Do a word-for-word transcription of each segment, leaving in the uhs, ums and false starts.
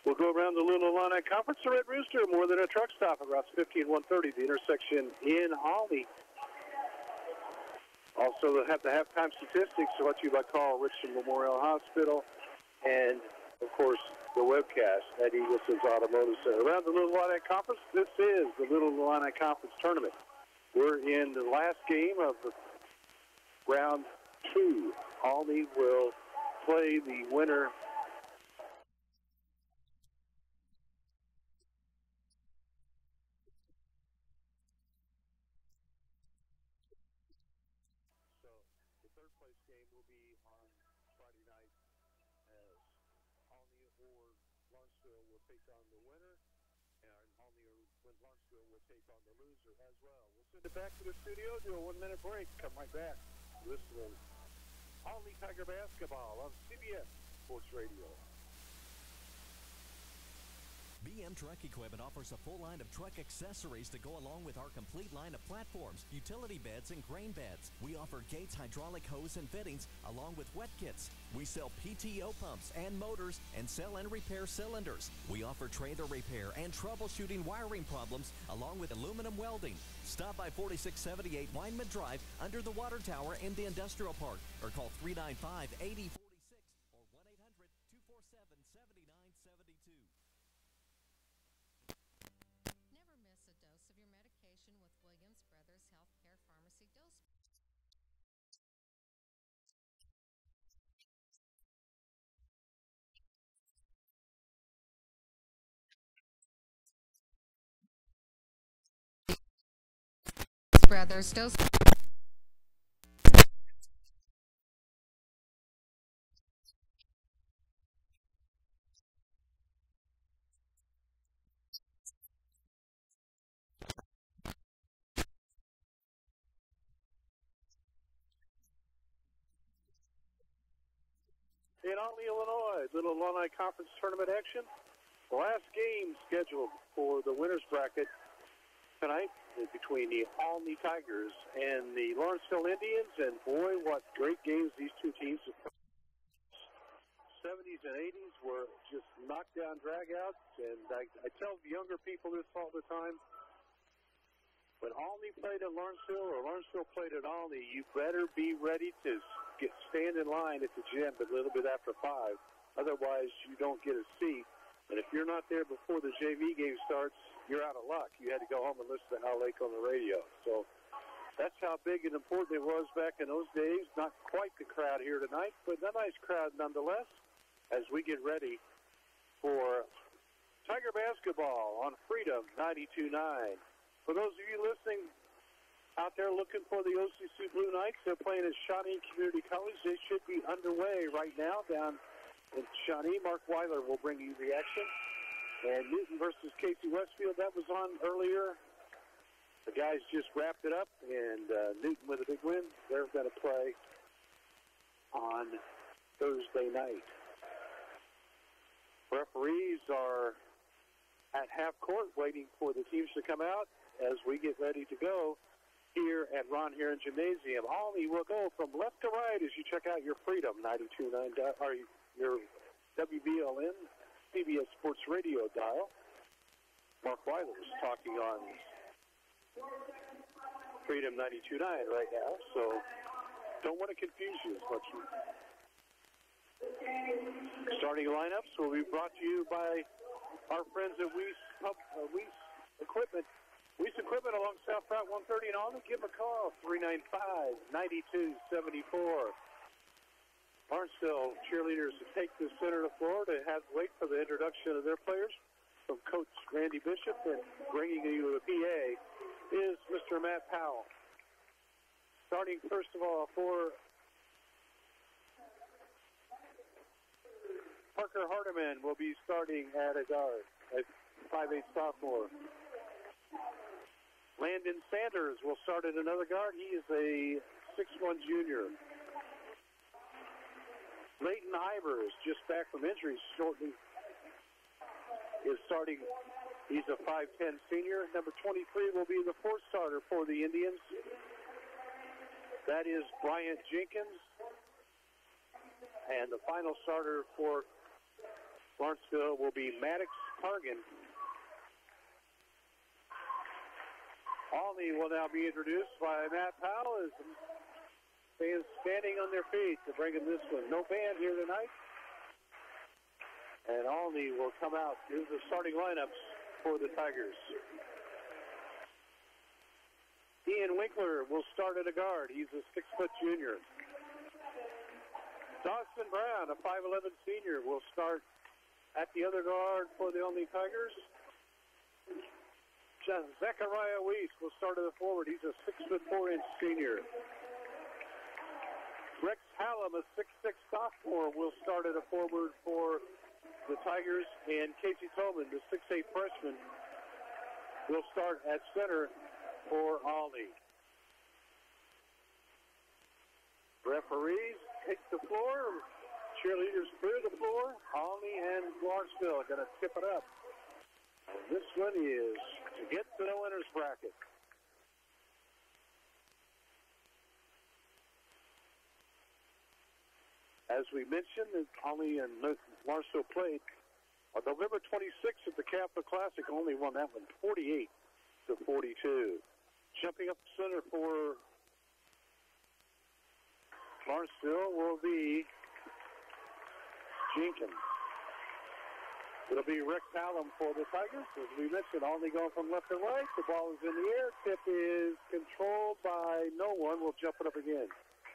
We'll go around the Little Illini Conference. The Red Rooster, more than a truck stop at routes fifty and one thirty, the intersection in Olney. Also, they'll have the halftime statistics brought to you by Carl Richardson Memorial Hospital. And, of course, the webcast at Eagleson's Automotive Center. Around the Little Illini Conference, this is the Little Illini Conference Tournament. We're in the last game of the round two. Olney will play the winner. So the third place game will be on Friday night as Olney or Lawrenceville will take on the winner, and Olney or Lawrenceville will take on the loser as well. We'll send it back to the studio, do a one-minute break, come right back. Listen to Olney Tiger Basketball on C B S Sports Radio. B M Truck Equipment offers a full line of truck accessories to go along with our complete line of platforms, utility beds, and grain beds. We offer Gates hydraulic hose and fittings along with wet kits. We sell P T O pumps and motors and sell and repair cylinders. We offer trailer repair and troubleshooting wiring problems along with aluminum welding. Stop by forty-six seventy-eight Weinman Drive under the water tower in the industrial park or call three nine five, eight zero four six or one eight hundred, two four seven, seven nine seven two. Never miss a dose of your medication with Williams Brothers Healthcare Pharmacy Dose. Brothers Dose. In Olney, Illinois, Little Illini Conference Tournament action. The last game scheduled for the winner's bracket tonight is between the Olney Tigers and the Lawrenceville Indians. And boy, what great games these two teams have played. seventies and eighties were just knockdown dragouts. And I, I tell younger people this all the time. When Olney played at Lawrenceville or Lawrenceville played at Olney, you better be ready to get stand in line at the gym a little bit after five. Otherwise, you don't get a seat. And if you're not there before the J V game starts, you're out of luck. You had to go home and listen to Al Lake on the radio. So that's how big and important it was back in those days. Not quite the crowd here tonight, but a nice crowd nonetheless as we get ready for Tiger Basketball on Freedom ninety-two nine. For those of you listening out there looking for the O C C Blue Knights, they're playing at Shawnee Community College. They should be underway right now down in Shawnee. Mark Weiler will bring you the action. And Newton versus Casey Westfield, that was on earlier. The guys just wrapped it up, and uh, Newton with a big win. They're going to play on Thursday night. Referees are at half court waiting for the teams to come out as we get ready to go here at Ron Heron Gymnasium. Olney will go from left to right as you check out your Freedom ninety-two nine, or your W B L N C B S Sports Radio dial. Mark Weiler is talking on Freedom ninety-two nine right now, so don't want to confuse you as much. Starting lineups will be brought to you by our friends at Weiss, uh, Weiss Equipment. Weiss Equipment along South Route one thirty in Olney. Give them a call, three nine five, nine two seven four. Lawrenceville cheerleaders to take the center of the floor to have wait for the introduction of their players from Coach Randy Bishop, and bringing you the P A is Mister Matt Powell. Starting first of all for Parker Hardiman will be starting at a guard, a five eight sophomore. Landon Sanders will start at another guard. He is a six one junior. Leighton Ivers, just back from injury shortly, is starting. He's a five ten senior. Number twenty-three will be the fourth starter for the Indians. That is Bryant Jenkins. And the final starter for Lawrenceville will be Maddox Pargan. Olney will now be introduced by Matt Powell as fans standing on their feet to bring in this one. No band here tonight. And Olney will come out. Here's the starting lineups for the Tigers. Ian Winkler will start at a guard. He's a six-foot junior. Dawson Brown, a five eleven senior, will start at the other guard for the Olney Tigers. Zachariah Weiss will start at the forward. He's a six foot four inch senior. Rex Hallam, a six six sophomore, will start at a forward for the Tigers. And Casey Tolman, the six eight freshman, will start at center for Olney. Referees take the floor. Cheerleaders clear the floor. Olney and Lawrenceville are going to tip it up. And this one is to get to the winner's bracket. As we mentioned, Olney and Lawrenceville played on November twenty-sixth at the Catholic Classic. Only won that one forty-eight to forty-two. Jumping up center for Lawrenceville will be Jenkins. It'll be Rex Hallam for the Tigers. As we mentioned, Olney going from left to right. The ball is in the air. Tip is controlled by no one. We'll jump it up again.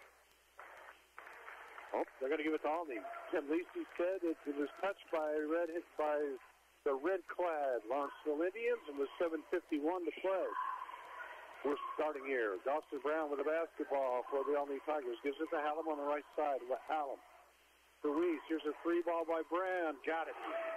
Oh, they're going to give it to Olney. Tim Lacey said it, it was touched by red hit by the red-clad Lawrenceville Indians, and with seven fifty-one to play. We're starting here. Dawson Brown with the basketball for the Olney Tigers. Gives it to Hallam on the right side. Hallam. Ruiz. Here's a three ball by Brown. Got it.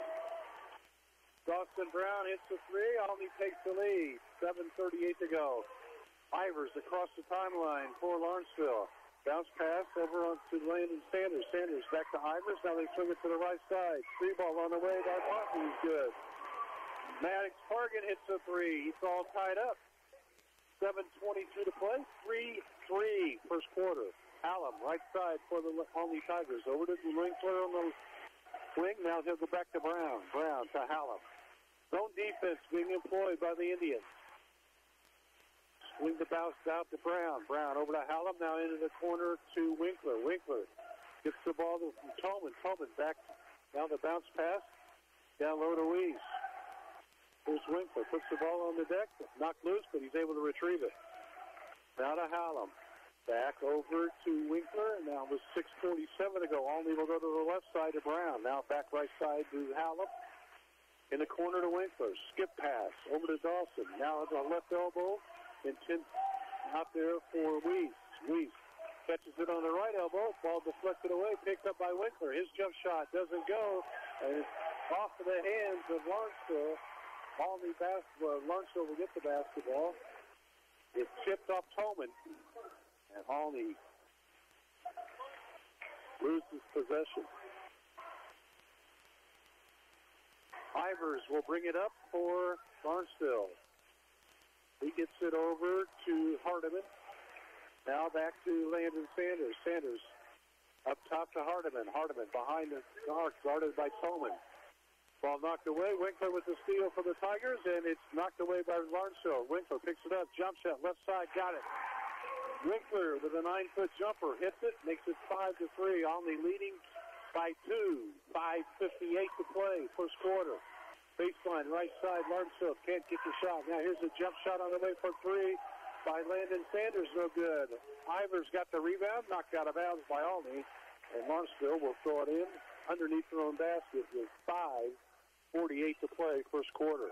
Dawson Brown hits the three. Olney takes the lead. seven thirty-eight to go. Ivers across the timeline for Lawrenceville. Bounce pass over on to Landon Sanders. Sanders back to Ivers. Now they swing it to the right side. Three ball on the way by Parkin is good. Maddox Pargan hits the three. It's all tied up. seven twenty-two to play. three three first quarter. Hallam, right side for the Olney Tigers. Over to Winkler on the wing. Now he'll go back to Brown. Brown to Hallam. Zone defense being employed by the Indians. Swing the bounce out to Brown. Brown over to Hallam. Now into the corner to Winkler. Winkler gets the ball to Tolman. Tolman back. Now the bounce pass. Down low to Weiss. Here's Winkler. Puts the ball on the deck. Knocked loose, but he's able to retrieve it. Now to Hallam. Back over to Winkler. Now with six forty-seven to go. Olney will go to the left side to Brown. Now back right side to Hallam. In the corner to Winkler. Skip pass over to Dawson. Now at the left elbow. Intent out there for Weiss. Weiss catches it on the right elbow. Ball deflected away. Picked up by Winkler. His jump shot doesn't go. And it's off of the hands of Lawrenceville. Olney basketball. Lawrenceville will get the basketball. It's chipped off Tolman. And Olney loses possession. Ivers will bring it up for Lawrenceville. He gets it over to Hardiman. Now back to Landon Sanders. Sanders up top to Hardiman. Hardiman behind the arc, guarded by Tolman. Ball knocked away. Winkler with the steal for the Tigers, and it's knocked away by Lawrenceville. Winkler picks it up. Jump shot. Left side. Got it. Winkler with a nine-foot jumper. Hits it. Makes it five to three. Olney leading by two. five fifty-eight to play. First quarter. Baseline, right side. Lawrenceville can't get the shot. Now here's a jump shot on the way for three by Landon Sanders. No good. Ivers got the rebound. Knocked out of bounds by Olney. And Lawrenceville will throw it in underneath their own basket with five forty-eight to play. First quarter.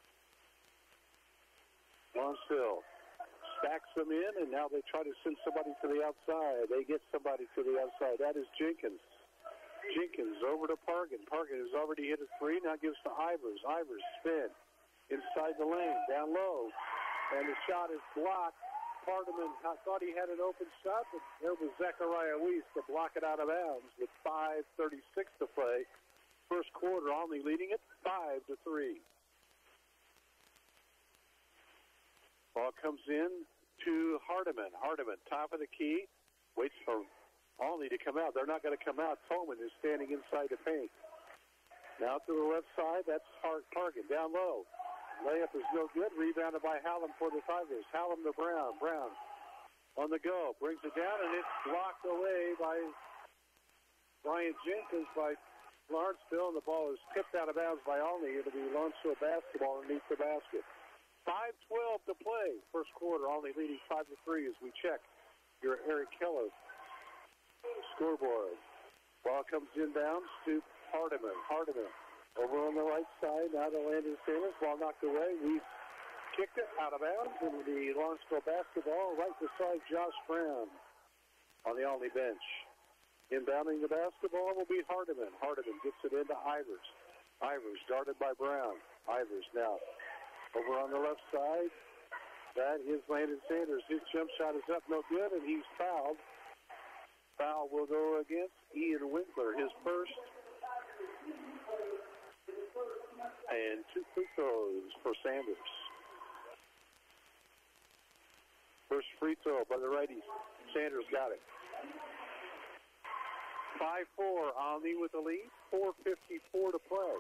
Lawrenceville stacks them in, and now they try to send somebody to the outside. They get somebody to the outside. That is Jenkins. Jenkins over to Pargan. Pargan has already hit a three. Now gives to Ivers. Ivers spin inside the lane, down low. And the shot is blocked. Hardiman thought he had an open shot, but there was Zachariah Weiss to block it out of bounds with five thirty-six to play. First quarter, Olney leading it five to three. Ball comes in to Hardiman. Hardiman, top of the key, waits for Olney to come out. They're not going to come out. Tolman is standing inside the paint. Now to the left side, that's Hart Parkin down low. Layup is no good. Rebounded by Hallam for the Tigers. Hallam to Brown. Brown on the go. Brings it down, and it's blocked away by Brian Jenkins by Lawrenceville, and the ball is tipped out of bounds by Olney. It'll be Lawrenceville basketball underneath the basket. five twelve to play. First quarter, Olney leading five to three as we check your Eric Keller scoreboard. Ball comes inbounds to Hardiman. Hardiman over on the right side. Now to Landon Sanders. Ball knocked away. We kicked it out of bounds into the Lawrenceville basketball right beside Josh Brown on the Olney bench. Inbounding the basketball will be Hardiman. Hardiman gets it into Ivers. Ivers guarded by Brown. Ivers now over on the left side. That is Landon Sanders. His jump shot is up, no good, and he's fouled. Foul will go against Ian Winkler, his first. And two free throws for Sanders. First free throw by the righties. Sanders got it. five four, Olney with the lead. four fifty-four to play.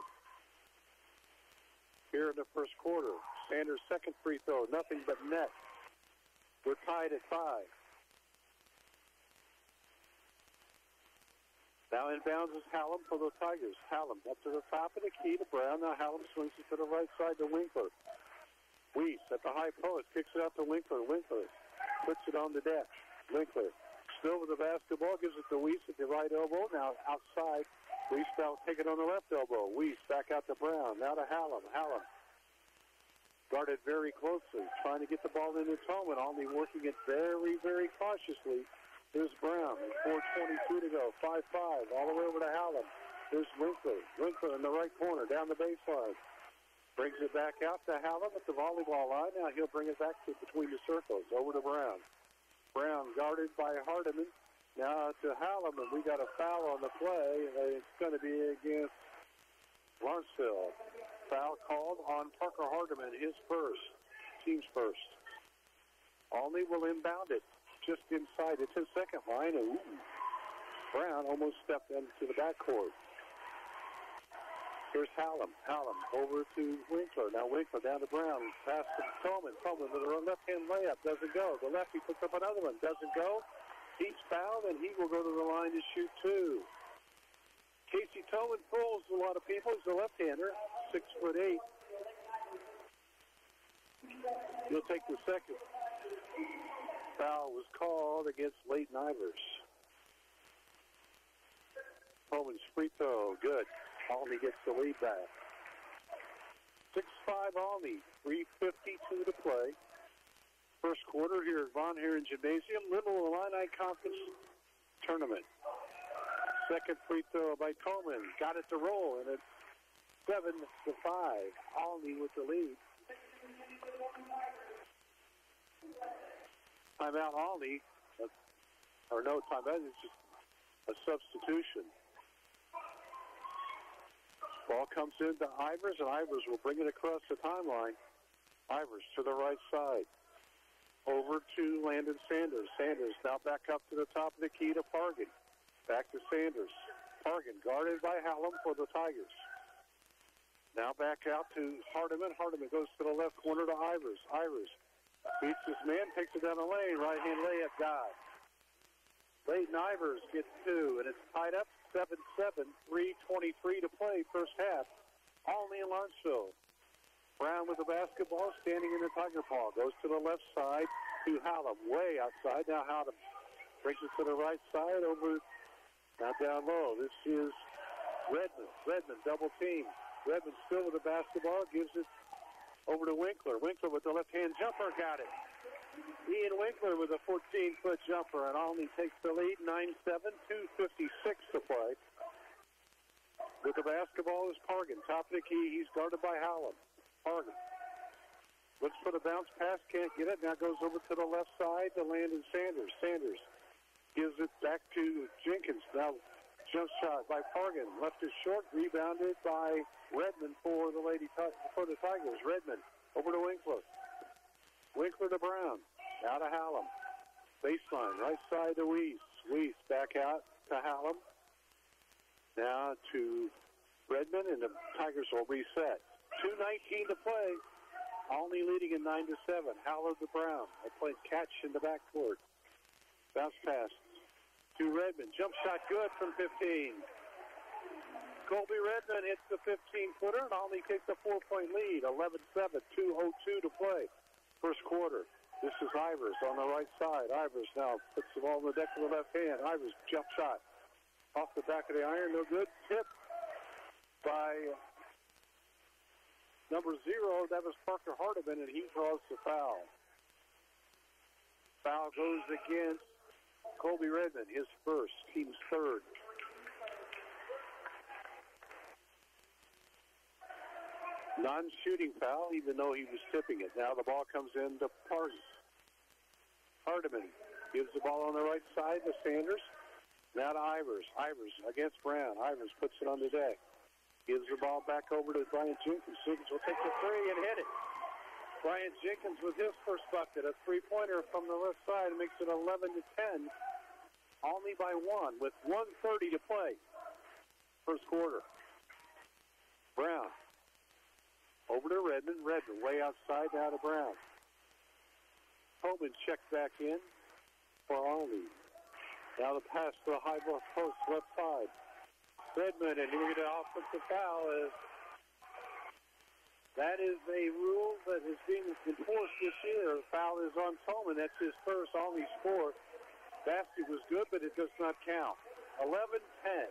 Here in the first quarter. Sanders' second free throw, nothing but net. We're tied at five. Now inbounds is Hallam for the Tigers. Hallam up to the top of the key to Brown. Now Hallam swings it to the right side to Winkler. Weiss at the high post kicks it out to Winkler. Winkler puts it on the deck. Winkler still with the basketball, gives it to Weiss at the right elbow. Now outside. Weiss now take it on the left elbow. Weiss back out to Brown. Now to Hallam. Hallam guarded very closely, trying to get the ball in his home, and only working it very, very cautiously. Here's Brown. four twenty-two to go. five five. All the way over to Hallam. Here's Winkler. Winkler in the right corner, down the baseline. Brings it back out to Hallam at the volleyball line. Now he'll bring it back to between the circles. Over to Brown. Brown guarded by Hardiman. Now to Hallam, and we got a foul on the play. It's going to be against Lawrenceville. Foul called on Parker Hardiman, his first, team's first. Olney will inbound it just inside. It's his second line. And ooh, Brown almost stepped into the backcourt. Here's Hallam. Hallam over to Winkler. Now Winkler down to Brown. Pass to Coleman. Coleman with a left-hand layup. Doesn't go. The lefty puts up another one. Doesn't go. He's fouled, and he will go to the line to shoot two. Casey Tolman fools a lot of people. He's a left-hander, six foot eight. He'll take the second. Foul was called against Leighton Ivers. Tolman's free throw, good. Olney gets the lead back. six five Olney, three fifty-two to play. First quarter here at Von Herren Gymnasium, Little Illini Conference Tournament. Second free throw by Coleman. Got it to roll, and it's seven to five. Olney with the lead. Timeout Olney, uh, or no timeout, it's just a substitution. Ball comes into Ivers, and Ivers will bring it across the timeline. Ivers to the right side. Over to Landon Sanders. Sanders now back up to the top of the key to Pargan. Back to Sanders. Pargan guarded by Hallam for the Tigers. Now back out to Hardiman. Hardiman goes to the left corner to Ivers. Ivers beats his man, takes it down the lane. Right-hand layup, got. Leighton Ivers gets two, and it's tied up seven seven. three twenty-three to play first half. Olney and Lawrenceville. Brown with the basketball, standing in the Tiger paw. Goes to the left side to Hallam. Way outside. Now Hallam brings it to the right side over, now down low. This is Redmond. Redmond double team. Redmond still with the basketball. Gives it over to Winkler. Winkler with the left-hand jumper. Got it. Ian Winkler with a fourteen-foot jumper. And Olney takes the lead. nine seven. two fifty-six to play. With the basketball is Pargan. Top of the key. He's guarded by Hallam. Pargan looks for the bounce pass, can't get it. Now goes over to the left side to Landon Sanders. Sanders gives it back to Jenkins. Now jump shot by Pargan. Left is short, rebounded by Redmond for the Lady for the Tigers. Redmond over to Winkler. Winkler to Brown. Now to Hallam. Baseline, right side to Weiss. Weiss back out to Hallam. Now to Redmond, and the Tigers will reset. two nineteen to play. Olney leading in nine to seven. Howler to Brown. They play catch in the backcourt. Bounce pass to Redmond. Jump shot good from fifteen. Colby Redmond hits the fifteen-footer, and Olney takes a four-point lead. eleven seven, two oh two to play. First quarter. This is Ivers on the right side. Ivers now puts the ball in the deck with the left hand. Ivers jump shot. Off the back of the iron, no good. Tip by number zero. That was Parker Hardiman, and he draws the foul. Foul goes against Colby Redmond, his first, team's third. Non-shooting foul, even though he was tipping it. Now the ball comes in to Parton. Hardiman gives the ball on the right side to Sanders. Now to Ivers. Ivers against Brown. Ivers puts it on the deck. Gives the ball back over to Brian Jenkins. Jenkins will take the three and hit it. Brian Jenkins with his first bucket. A three-pointer from the left side makes it eleven to ten. Olney by one with one thirty to play. First quarter. Brown. Over to Redmond. Redmond way outside now to Brown. Holman checked back in for Olney. Now the pass to the high ball post, left side. Redmond, and here we get an offensive foul. Is, that is a rule that is being enforced this year. The foul is on Tolman. That's his first, Olney's fourth. Basket was good, but it does not count. eleven ten.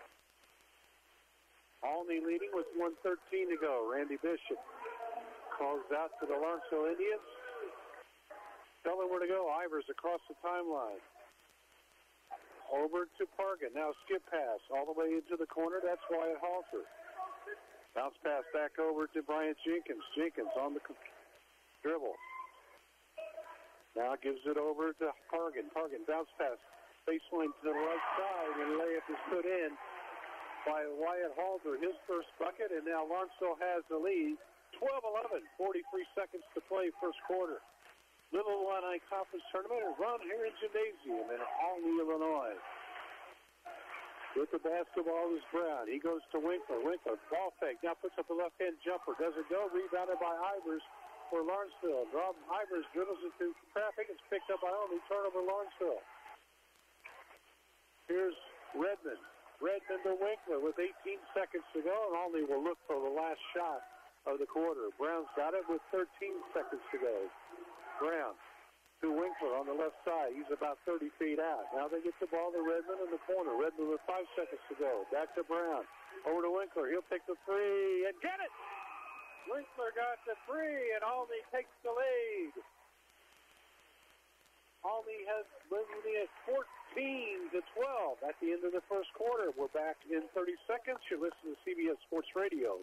Olney leading with one thirteen to go. Randy Bishop calls out to the Lawrenceville Indians. Tell them where to go. Ivers across the timeline. Over to Pargan. Now skip pass all the way into the corner. That's Wyatt Halter. Bounce pass back over to Bryant Jenkins. Jenkins on the dribble. Now gives it over to Pargan. Pargan bounce pass. Baseline to the right side, and layup is put in by Wyatt Halter. His first bucket, and now Lawrenceville has the lead. twelve eleven, forty-three seconds to play first quarter. Little Illini Conference Tournament is run here in Gymnasium in Olney, Illinois. With the basketball is Brown. He goes to Winkler. Winkler, ball fake. Now puts up a left-hand jumper. Doesn't go. Rebounded by Ivers for Lawrenceville. Rob Ivers dribbles it through traffic. It's picked up by Olney. Turnover Lawrenceville. Here's Redmond. Redmond to Winkler with eighteen seconds to go, and Olney will look for the last shot of the quarter. Brown's got it with thirteen seconds to go. Brown to Winkler on the left side. He's about thirty feet out. Now they get the ball to Redmond in the corner. Redmond with five seconds to go. Back to Brown. Over to Winkler. He'll take the three and get it! Winkler got the three, and Olney takes the lead. Olney has leading at fourteen to twelve at the end of the first quarter. We're back in thirty seconds. You listen to C B S Sports Radio.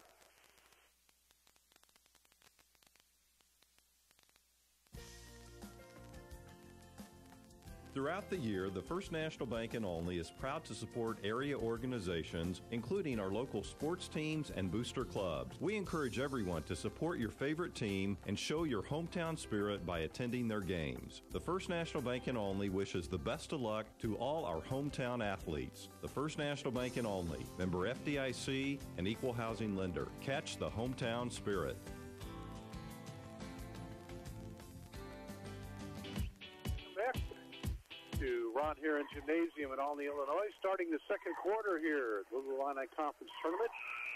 Throughout the year, the First National Bank in Olney is proud to support area organizations, including our local sports teams and booster clubs. We encourage everyone to support your favorite team and show your hometown spirit by attending their games. The First National Bank in Olney wishes the best of luck to all our hometown athletes. The First National Bank in Olney, member F D I C and equal housing lender. Catch the hometown spirit. To Ron Heron Gymnasium in Olney, Illinois, starting the second quarter here, Little Illini Conference Tournament.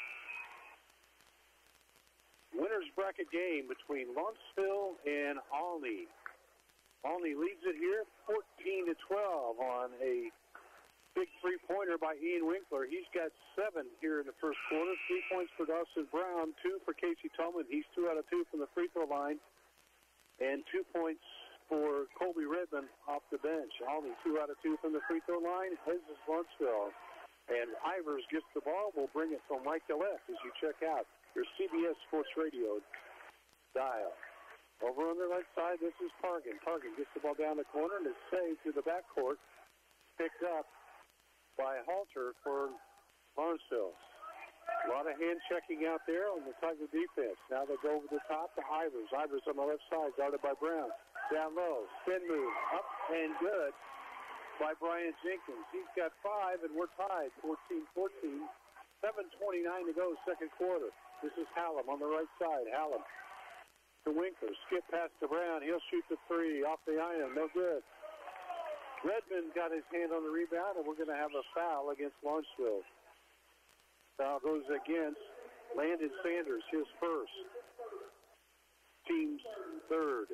Winners bracket game between Lawrenceville and Olney. Olney leads it here, fourteen to twelve on a big three-pointer by Ian Winkler. He's got seven here in the first quarter. Three points for Dawson Brown, two for Casey Tolman. He's two out of two from the free throw line, and two points for Colby Redmond off the bench. Olney two out of two from the free throw line. His is Lawrenceville. And Ivers gets the ball. We'll bring it from right to left as you check out your C B S Sports Radio dial. Over on the right side, this is Pargan. Pargan gets the ball down the corner and is saved to the backcourt. Picked up by Halter for Lawrenceville. A lot of hand checking out there on the Tiger defense. Now they go over the top to Ivers. Ivers on the left side, guarded by Brown. Down low, spin move, up and good by Brian Jenkins. He's got five, and we're tied, fourteen fourteen. seven twenty twenty-nine to go, second quarter. This is Hallam on the right side. Hallam to Winkler. Skip pass to Brown. He'll shoot the three off the iron. No good. Redmond got his hand on the rebound, and we're going to have a foul against Lawrenceville. Foul goes against Landon Sanders, his first. Team's third.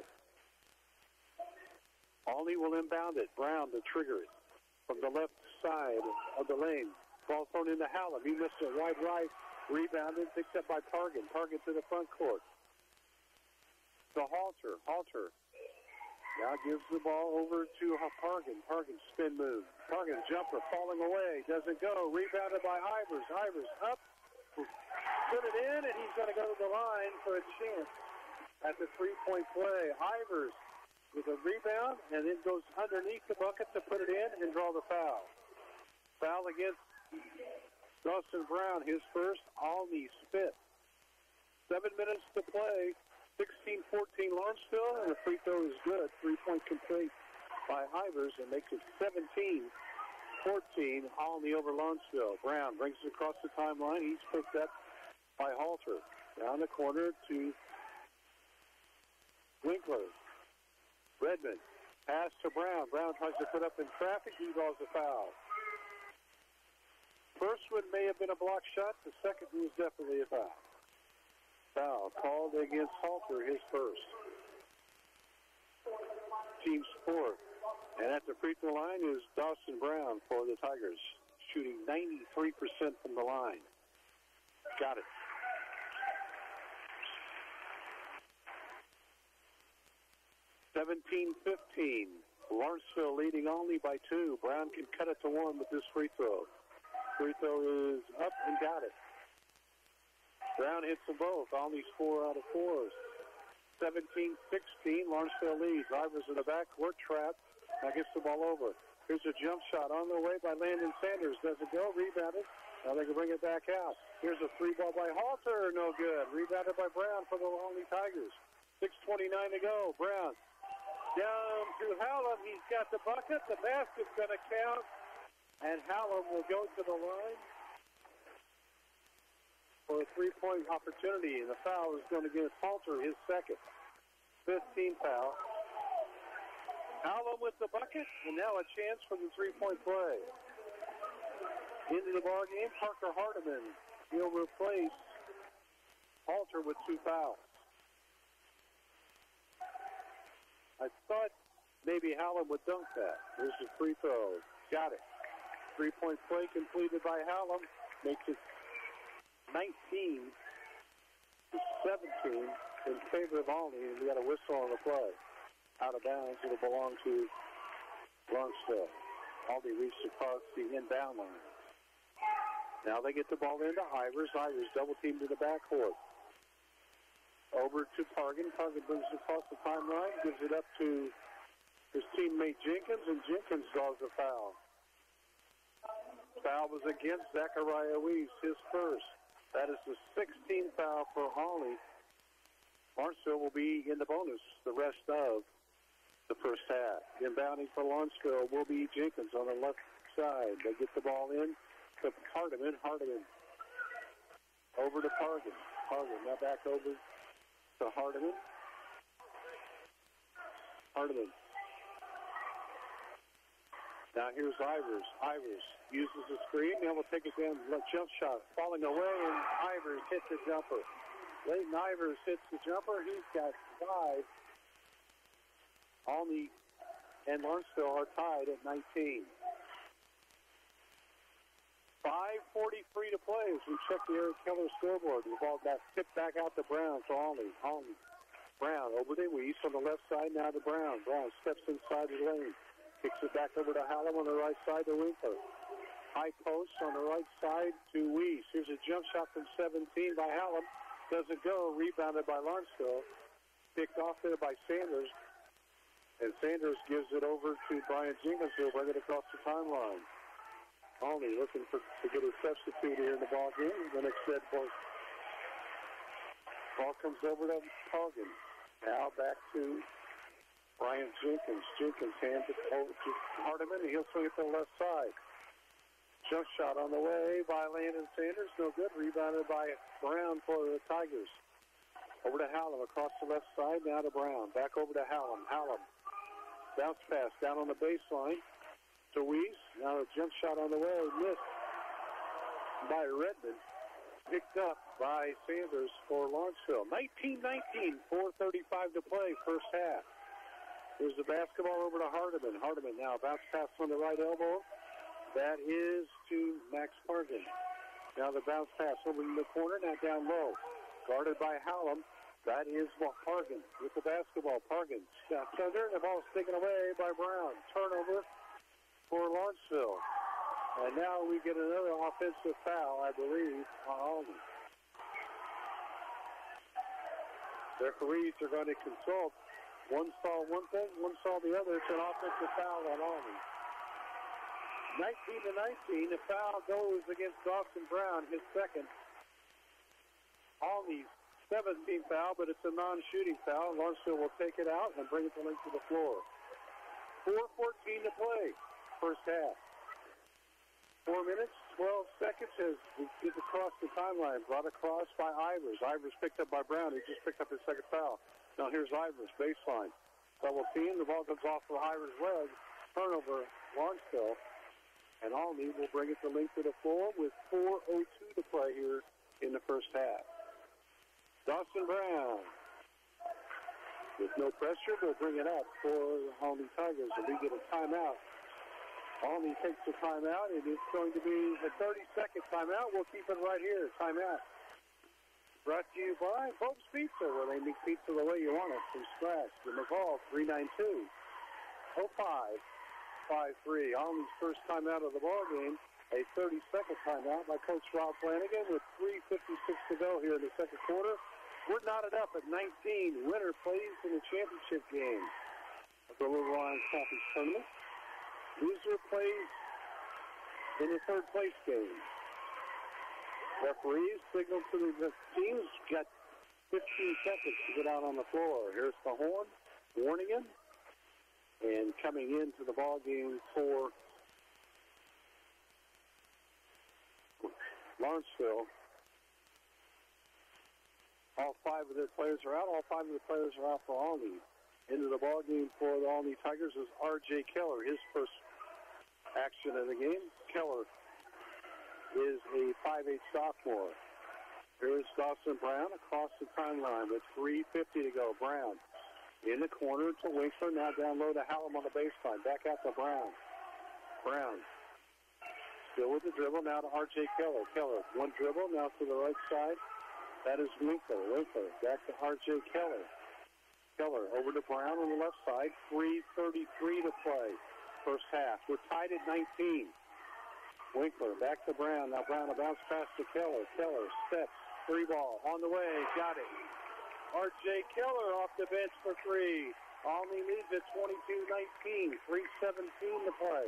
Olney will inbound it. Brown to trigger it from the left side of the lane. Ball thrown into Hallam. He missed it wide right. Rebounded, picked up by Pargan. Pargan to the front court. To Halter. Halter now gives the ball over to Pargan. Pargan spin move. Pargan jumper falling away. Doesn't go. Rebounded by Ivers. Ivers up. Put it in, and he's going to go to the line for a chance at the three-point play. Ivers with a rebound, and then goes underneath the bucket to put it in and draw the foul. Foul against Dawson Brown, his first. Olney's fifth. Seven minutes to play. sixteen fourteen Lawrenceville, and the free throw is good. Three-point complete by Ivers, and makes it seventeen fourteen. Olney over Lawrenceville. Brown brings it across the timeline. He's picked up by Halter. Down the corner to Winkler. Redmond. Pass to Brown. Brown tries to put up in traffic. He draws a foul. First one may have been a block shot. The second one was definitely a foul. Foul called against Halter, his first. Team's fourth. And at the free throw line is Dawson Brown for the Tigers, shooting ninety-three percent from the line. Got it. seventeen fifteen. Lawrenceville leading only by two. Brown can cut it to one with this free throw. Free throw is up and got it. Brown hits them both. Only four out of fours. seventeen sixteen. Lawrenceville leads. Ivers in the backcourt trap. Now gets the ball over. Here's a jump shot on the way by Landon Sanders. Doesn't go. Rebounded. Now they can bring it back out. Here's a three ball by Halter. No good. Rebounded by Brown for the Lonely Tigers. six twenty-nine to go. Brown down to Hallam. He's got the bucket. The basket's going to count. And Hallam will go to the line for a three-point opportunity. And the foul is going to give Halter his second. fifteen foul. Hallam with the bucket, and now a chance for the three-point play. Into the ball game, Parker Hardiman. He'll replace Halter with two fouls. I thought maybe Hallam would dunk that. There's the free throw. Got it. Three-point play completed by Hallam. Makes it nineteen to seventeen in favor of Olney. And we got a whistle on the play. Out of bounds. It'll belong to Lawrenceville. Olney reached across the inbound line. Now they get the ball into Ivers. Ivers double-teamed to the backcourt. Over to Pargan. Pargan brings it across the timeline. Gives it up to his teammate Jenkins, and Jenkins draws the foul. Foul was against Zachariah Weiss, his first. That is the sixteenth foul for Olney. Lawrenceville will be in the bonus the rest of the first half. Inbounding for Lawrenceville will be Jenkins on the left side. They get the ball in to Hardiman. Hardiman over to Pargan. Pargan now back over to Hardiman. Hardiman. Now here's Ivers. Ivers uses the screen. Now we'll take it down. Jump shot falling away, and Ivers hits the jumper. Leighton Ivers hits the jumper. He's got five. Olney and Lawrenceville are tied at nineteen. five forty-three to play as we check the Eric Keller scoreboard. The ball got tipped back out to Brown for Olney. Olney. Brown over to Weiss on the left side, now to Brown. Brown steps inside the lane. Kicks it back over to Hallam on the right side to Winkler. High post on the right side to Weiss. Here's a jump shot from seventeen by Hallam. Doesn't go. Rebounded by Lawrenceville. Picked off there by Sanders. And Sanders gives it over to Brian Jenkins, who'll bring it across the timeline. Olney looking for to get a substitute here in the ball game. The next set ball, ball comes over to Pargan. Now back to Brian Jenkins. Jenkins hands it over to Hardiman, and he'll swing it to the left side. Jump shot on the way by Landon Sanders. No good. Rebounded by Brown for the Tigers. Over to Hallam across the left side. Now to Brown. Back over to Hallam. Hallam. Bounce pass down on the baseline to Weiss. Now a jump shot on the way. Missed by Redmond. Picked up by Sanders for Lawrenceville. nineteen nineteen, four thirty-five to play, first half. There's the basketball over to Hardiman. Hardiman now bounce pass on the right elbow. That is to Max Pargan. Now the bounce pass over in the corner, now down low. Guarded by Hallam. That is Pargan with the basketball. Pargan steps under, and the ball is taken away by Brown. Turnover for Lawrenceville. And now we get another offensive foul, I believe, on Alden. Referees are going to consult. One saw one thing, one saw the other. It's an offensive foul on Alden. nineteen to nineteen, the foul goes against Dawson Brown, his second. Alden's seventeenth foul, but it's a non-shooting foul. Lawrenceville will take it out and bring it to length to the floor. four fourteen to play, first half. Four minutes, twelve seconds as we get across the timeline. Brought across by Ivers. Ivers picked up by Brown. He just picked up his second foul. Now here's Ivers, baseline. Double team. The ball comes off for Ivers' leg. Turnover, Lawrenceville. And Alney will bring it to length to the floor with four oh two to play here in the first half. Dawson Brown, with no pressure, will bring it up for the Alney Tigers. And we get a timeout. Alney takes the timeout, and it's going to be a thirty-second timeout. We'll keep it right here. Timeout. Brought to you by Pope's Pizza, where they make pizza the way you want it, from scratch. The McCall, three nine two, oh five five three. Alney's first timeout of the ballgame. A thirty-second timeout by Coach Rob Flanagan with three fifty-six to go here in the second quarter. We're knotted up at nineteen. Winner plays in the championship game of the Little Lions Conference Tournament. Loser plays in the third place game. Referees signal to the teams. Got fifteen seconds to get out on the floor. Here's the horn warning him. And coming into the ball game for Lawrenceville. All five of their players are out. All five of the players are out for Alney. Into the ball game for the Alney Tigers is R J Keller, his first action in the game. Keller is a five eight sophomore. Here's Dawson Brown across the timeline with three fifty to go. Brown in the corner to Winkler. Now down low to Hallam on the baseline. Back out to Brown. Brown still with the dribble. Now to R J Keller. Keller, one dribble. Now to the right side. That is Winkler. Winkler back to R J Keller. Keller over to Brown on the left side. three thirty-three to play. First half. We're tied at nineteen. Winkler back to Brown. Now Brown a bounce pass to Keller. Keller steps. Three ball on the way. Got it. R J Keller off the bench for three. Alney leads at twenty-two nineteen. three seventeen to play.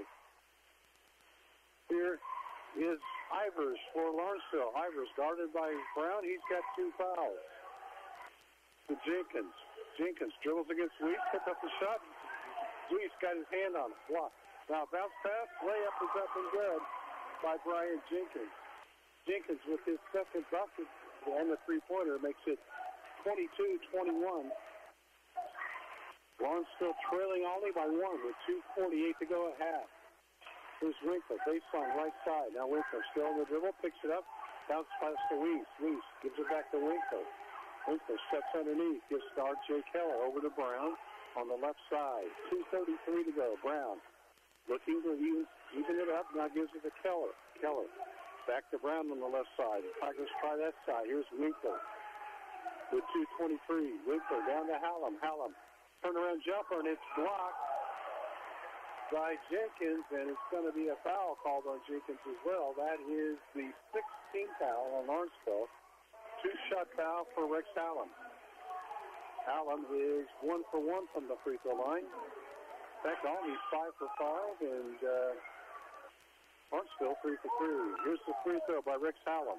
Here is Ivers for Lawrenceville. Ivers guarded by Brown. He's got two fouls. To Jenkins. Jenkins dribbles against Weiss. Picked up the shot. Weiss got his hand on it. Block. Now bounce pass. Layup is up and good by Brian Jenkins. Jenkins with his second bucket and the three-pointer makes it twenty-two twenty-one. Lawrenceville trailing only by one with two forty-eight to go at half. Here's Winkler, baseline, right side. Now Winkler still in the dribble, picks it up, bounce pass to Weiss. Weiss gives it back to Winkler. Winkler steps underneath, gives to R J Keller over to Brown on the left side. two thirty-three to go. Brown looking to even, even it up, now gives it to Keller. Keller back to Brown on the left side. The Tigers try that side. Here's Winkler with two twenty-three. Winkler down to Hallam. Hallam turnaround jumper, and it's blocked by Jenkins, and it's going to be a foul called on Jenkins as well. That is the sixteenth foul on Lawrenceville. Two-shot foul for Rex Hallam. Hallam is one for one from the free throw line. In fact, Alney's five for five, and uh, Lawrenceville three for three. Here's the free throw by Rex Hallam.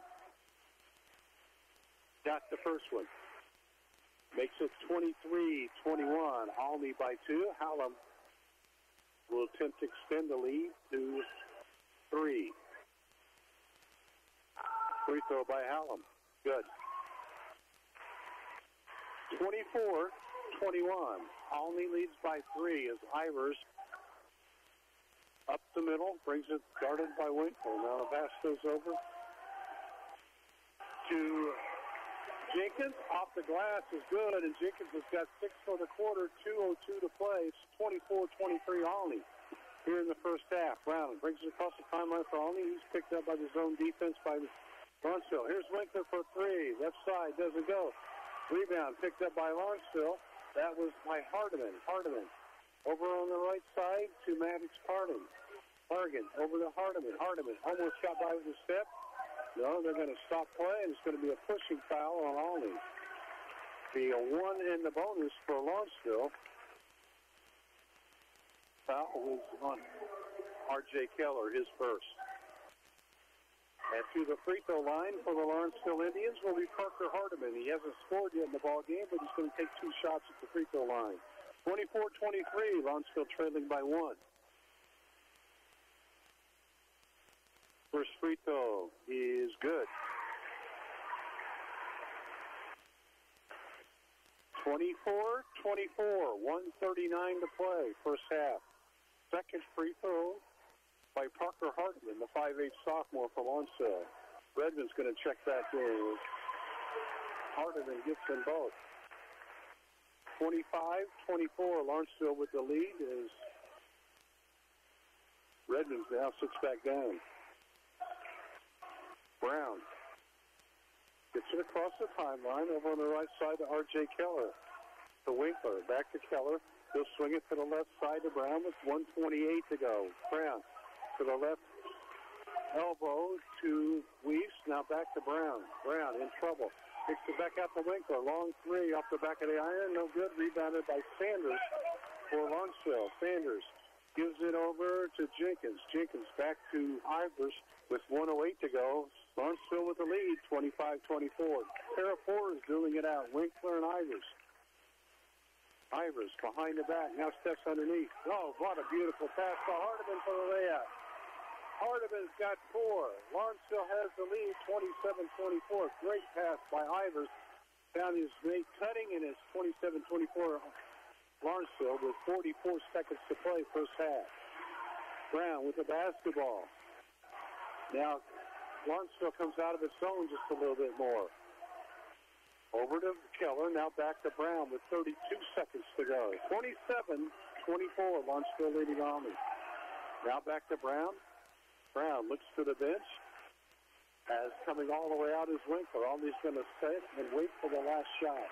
Got the first one. Makes it twenty-three twenty-one. Alney by two. Hallam will attempt to extend the lead to three. Free throw by Hallam. Good. twenty-four twenty-one. Olney leads by three as Ivers up the middle, brings it guarded by Winkler. Now the pass goes over to Jenkins. Off the glass is good, and Jenkins has got six for the quarter, two oh two to play. It's twenty-four twenty-three Olney here in the first half. Brown brings it across the timeline for Olney. He's picked up by the zone defense by Lawrenceville. Here's Winkler for three. Left side doesn't go. Rebound picked up by Lawrenceville. That was by Hardiman. Hardiman over on the right side to Maddox Harding. Hargan over to Hardiman. Hardiman almost got by with a step. No, they're going to stop play, and it's going to be a pushing foul on Olney. Be a one in the bonus for Lawrenceville. Foul was on R J Keller, his first. And to the free throw line for the Lawrenceville Indians will be Parker Hardiman. He hasn't scored yet in the ball game, but he's going to take two shots at the free throw line. twenty-four twenty-three, Lawrenceville trailing by one. First free throw is good. twenty-four twenty-four, one thirty-nine to play, first half. Second free throw by Parker Hardiman, the five eight sophomore from Lawrenceville. Redmond's going to check back in. Hardiman gets them both. twenty-five twenty-four, Lawrenceville with the lead as Redmond now sits back down. Brown gets it across the timeline over on the right side to R J Keller. To Winkler, back to Keller. He'll swing it to the left side to Brown with one twenty-eight to go. Brown to the left elbow to Weiss. Now back to Brown. Brown in trouble. Kicks it back out to Winkler. Long three off the back of the iron. No good. Rebounded by Sanders for Lawrenceville. Sanders gives it over to Jenkins. Jenkins back to Ivers with one oh eight to go. Lawrenceville with the lead, twenty-five twenty-four. Pair of fours dueling it out. Winkler and Ivers. Ivers behind the back. Now steps underneath. Oh, what a beautiful pass to Hardiman for the layup. Hardiman's got four. Lawrenceville has the lead, twenty-seven twenty-four. Great pass by Ivers. Found his mate cutting, and it's twenty-seven twenty-four Lawrenceville with forty-four seconds to play first half. Brown with the basketball. Now Lawrenceville comes out of its zone just a little bit more. Over to Keller, now back to Brown with thirty-two seconds to go. twenty-seven twenty-four, Lawrenceville leading Army. Now back to Brown. Brown looks to the bench. As coming all the way out is Winkler. Army's going to sit and wait for the last shot.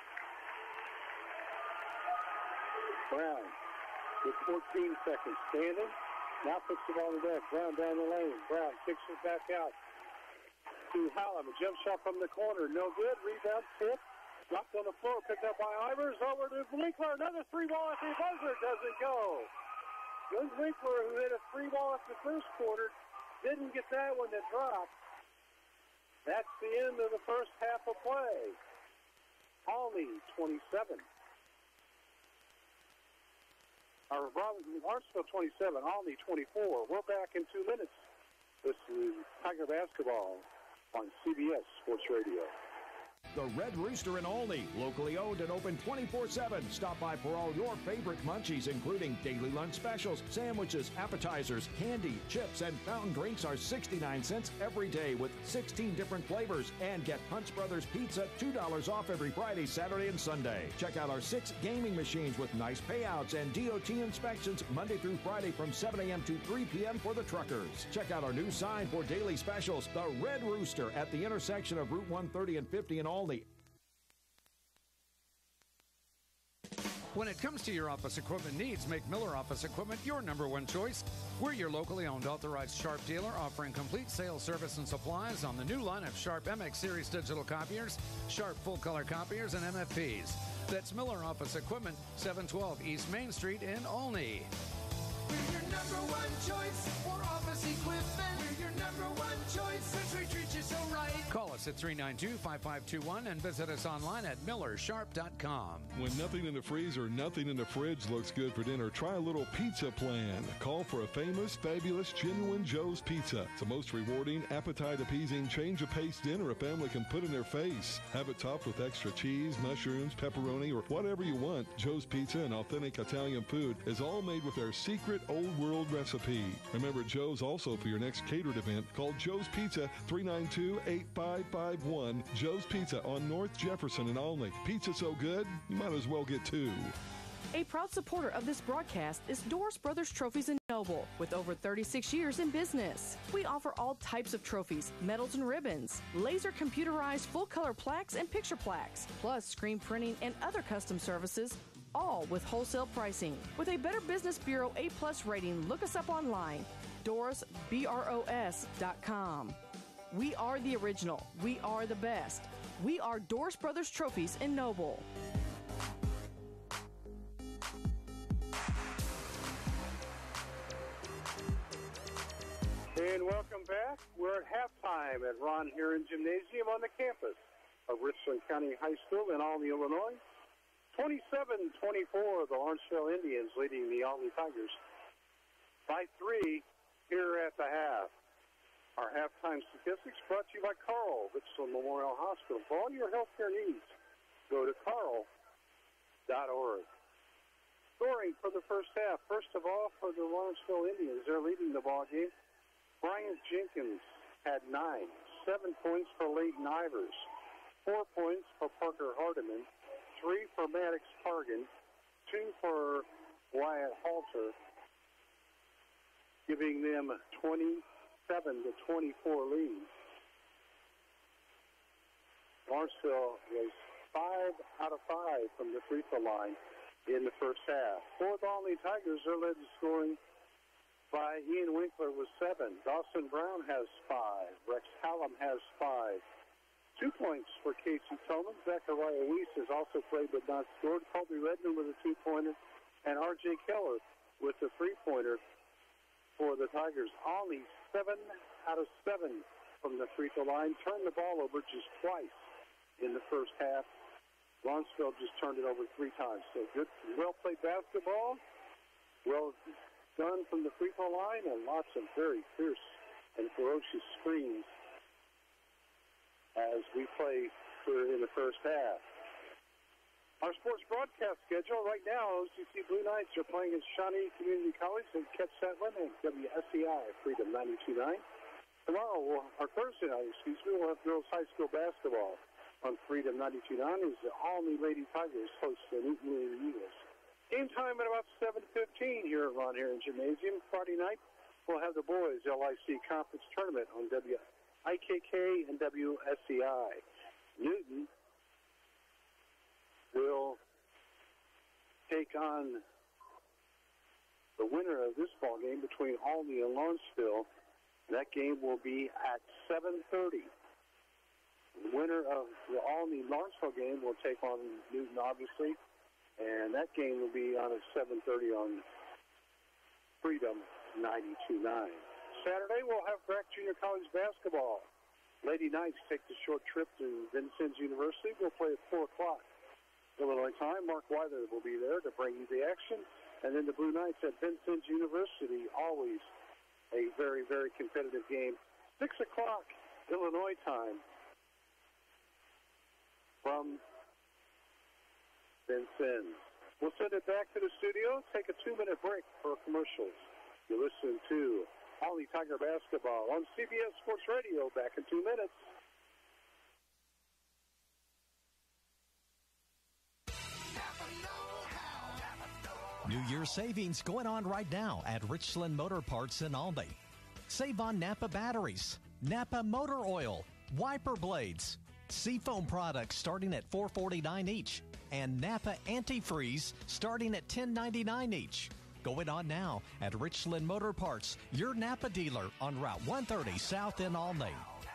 Brown with fourteen seconds standing. Now puts the ball in the deck. Brown down the lane. Brown kicks it back out to Hallam. A jump shot from the corner. No good. Rebound tip. Dropped on the floor. Picked up by Ivers. Over to Winkler. Another three ball at the buzzer. Doesn't go. Good Winkler, who hit a three ball at the first quarter, didn't get that one that dropped. That's the end of the first half of play. Olney, twenty-seven. Or Lawrenceville, twenty-seven. Olney, twenty-four. We're back in two minutes. This is Tiger Basketball on C B S Sports Radio. The Red Rooster in Olney, locally owned and open twenty-four seven. Stop by for all your favorite munchies, including daily lunch specials, sandwiches, appetizers, candy, chips, and fountain drinks are sixty-nine cents every day with sixteen different flavors. And get Punch Brothers Pizza, two dollars off every Friday, Saturday, and Sunday. Check out our six gaming machines with nice payouts and D O T inspections Monday through Friday from seven a.m. to three p.m. for the truckers. Check out our new sign for daily specials, the Red Rooster, at the intersection of Route one thirty and fifty in Olney. When it comes to your office equipment needs, make Miller Office Equipment your number one choice. We're your locally owned authorized Sharp dealer offering complete sales, service, and supplies on the new line of Sharp M X Series digital copiers, Sharp full-color copiers, and M F Ps. That's Miller Office Equipment, seven twelve East Main Street in Olney. We're your number one choice for office equipment. We're your number one choice since we treat you so right. Call us us at three nine two, five five two one and visit us online at miller sharp dot com. When nothing in the freezer, nothing in the fridge looks good for dinner, try a little pizza plan. Call for a famous, fabulous, genuine Joe's Pizza. It's the most rewarding, appetite-appeasing, change-of-pace dinner a family can put in their face. Have it topped with extra cheese, mushrooms, pepperoni, or whatever you want. Joe's Pizza, an authentic Italian food, is all made with their secret old-world recipe. Remember, Joe's also for your next catered event. Call Joe's Pizza, three nine two, eight five five one. Joe's Pizza on North Jefferson in Olney. Pizza so good, you might as well get two. A proud supporter of this broadcast is Doris Brothers Trophies in Noble, with over thirty-six years in business. We offer all types of trophies, medals and ribbons, laser computerized full-color plaques and picture plaques, plus screen printing and other custom services, all with wholesale pricing. With a Better Business Bureau A-plus rating, look us up online, doris bros dot com. We are the original. We are the best. We are Doris Brothers Trophies in Noble. And welcome back. We're at halftime at Ron Heron Gymnasium on the campus of Richland County High School in Albany, Illinois. twenty-seven twenty-four, the Lawrenceville Indians leading the Albany Tigers by three here at the half. Our halftime statistics brought to you by Carl, Richland Memorial Hospital. For all your healthcare needs, go to carl dot org. Scoring for the first half. First of all, for the Lawrenceville Indians, they're leading the ball game. Brian Jenkins had nine, seven points for Leighton Ivers, four points for Parker Hardiman, three for Maddox Pargan, two for Wyatt Halter, giving them twenty-seven to twenty-four lead. Lawrenceville was five out of five from the free throw line in the first half. For the Albany Tigers, they're led in scoring by Ian Winkler with seven. Dawson Brown has five. Rex Hallam has five. Two points for Casey Tolman. Zachariah Weiss has also played but not scored. Colby Redmond with a two-pointer. And R J Keller with the three-pointer for the Tigers. Only seven out of seven from the free throw line. Turned the ball over just twice in the first half. Lawrenceville just turned it over three times. So good, well-played basketball. Well done from the free throw line, and lots of very fierce and ferocious screens as we play in the first half. Our sports broadcast schedule right now, O C C Blue Knights are playing at Shawnee Community College and Ketsetland and W S E I Freedom ninety-two point nine. Tomorrow, we'll, or Thursday night, excuse me, we'll have girls high school basketball on Freedom ninety-two point nine as the Albany Lady Tigers host the Newton Lady Eagles. Game time at about seven fifteen here at Ron Heron Gymnasium. Friday night, we'll have the boys L I C Conference Tournament on W I K K and W S E I. Newton will take on the winner of this ball game between Albany and Lawrenceville. That game will be at seven thirty. The winner of the Albany-Lawrenceville game will take on Newton, obviously. And that game will be on at seven thirty on Freedom ninety-two point nine. Saturday, we'll have Breck Junior College basketball. Lady Knights take the short trip to Vincennes University. We'll play at four o'clock Illinois time. Mark Weiler will be there to bring you the action. And then the Blue Knights at Vincennes University, always a very, very competitive game. six o'clock Illinois time from Vincennes. We'll send it back to the studio, take a two-minute break for commercials. You listen to Albany Tiger basketball on C B S Sports Radio. Back in two minutes. New Year savings going on right now at Richland Motor Parts in Albany. Save on Napa batteries, Napa motor oil, wiper blades, Seafoam products starting at four forty-nine each, and Napa antifreeze starting at ten ninety-nine each. Going on now at Richland Motor Parts, your Napa dealer on Route one thirty South in Albany.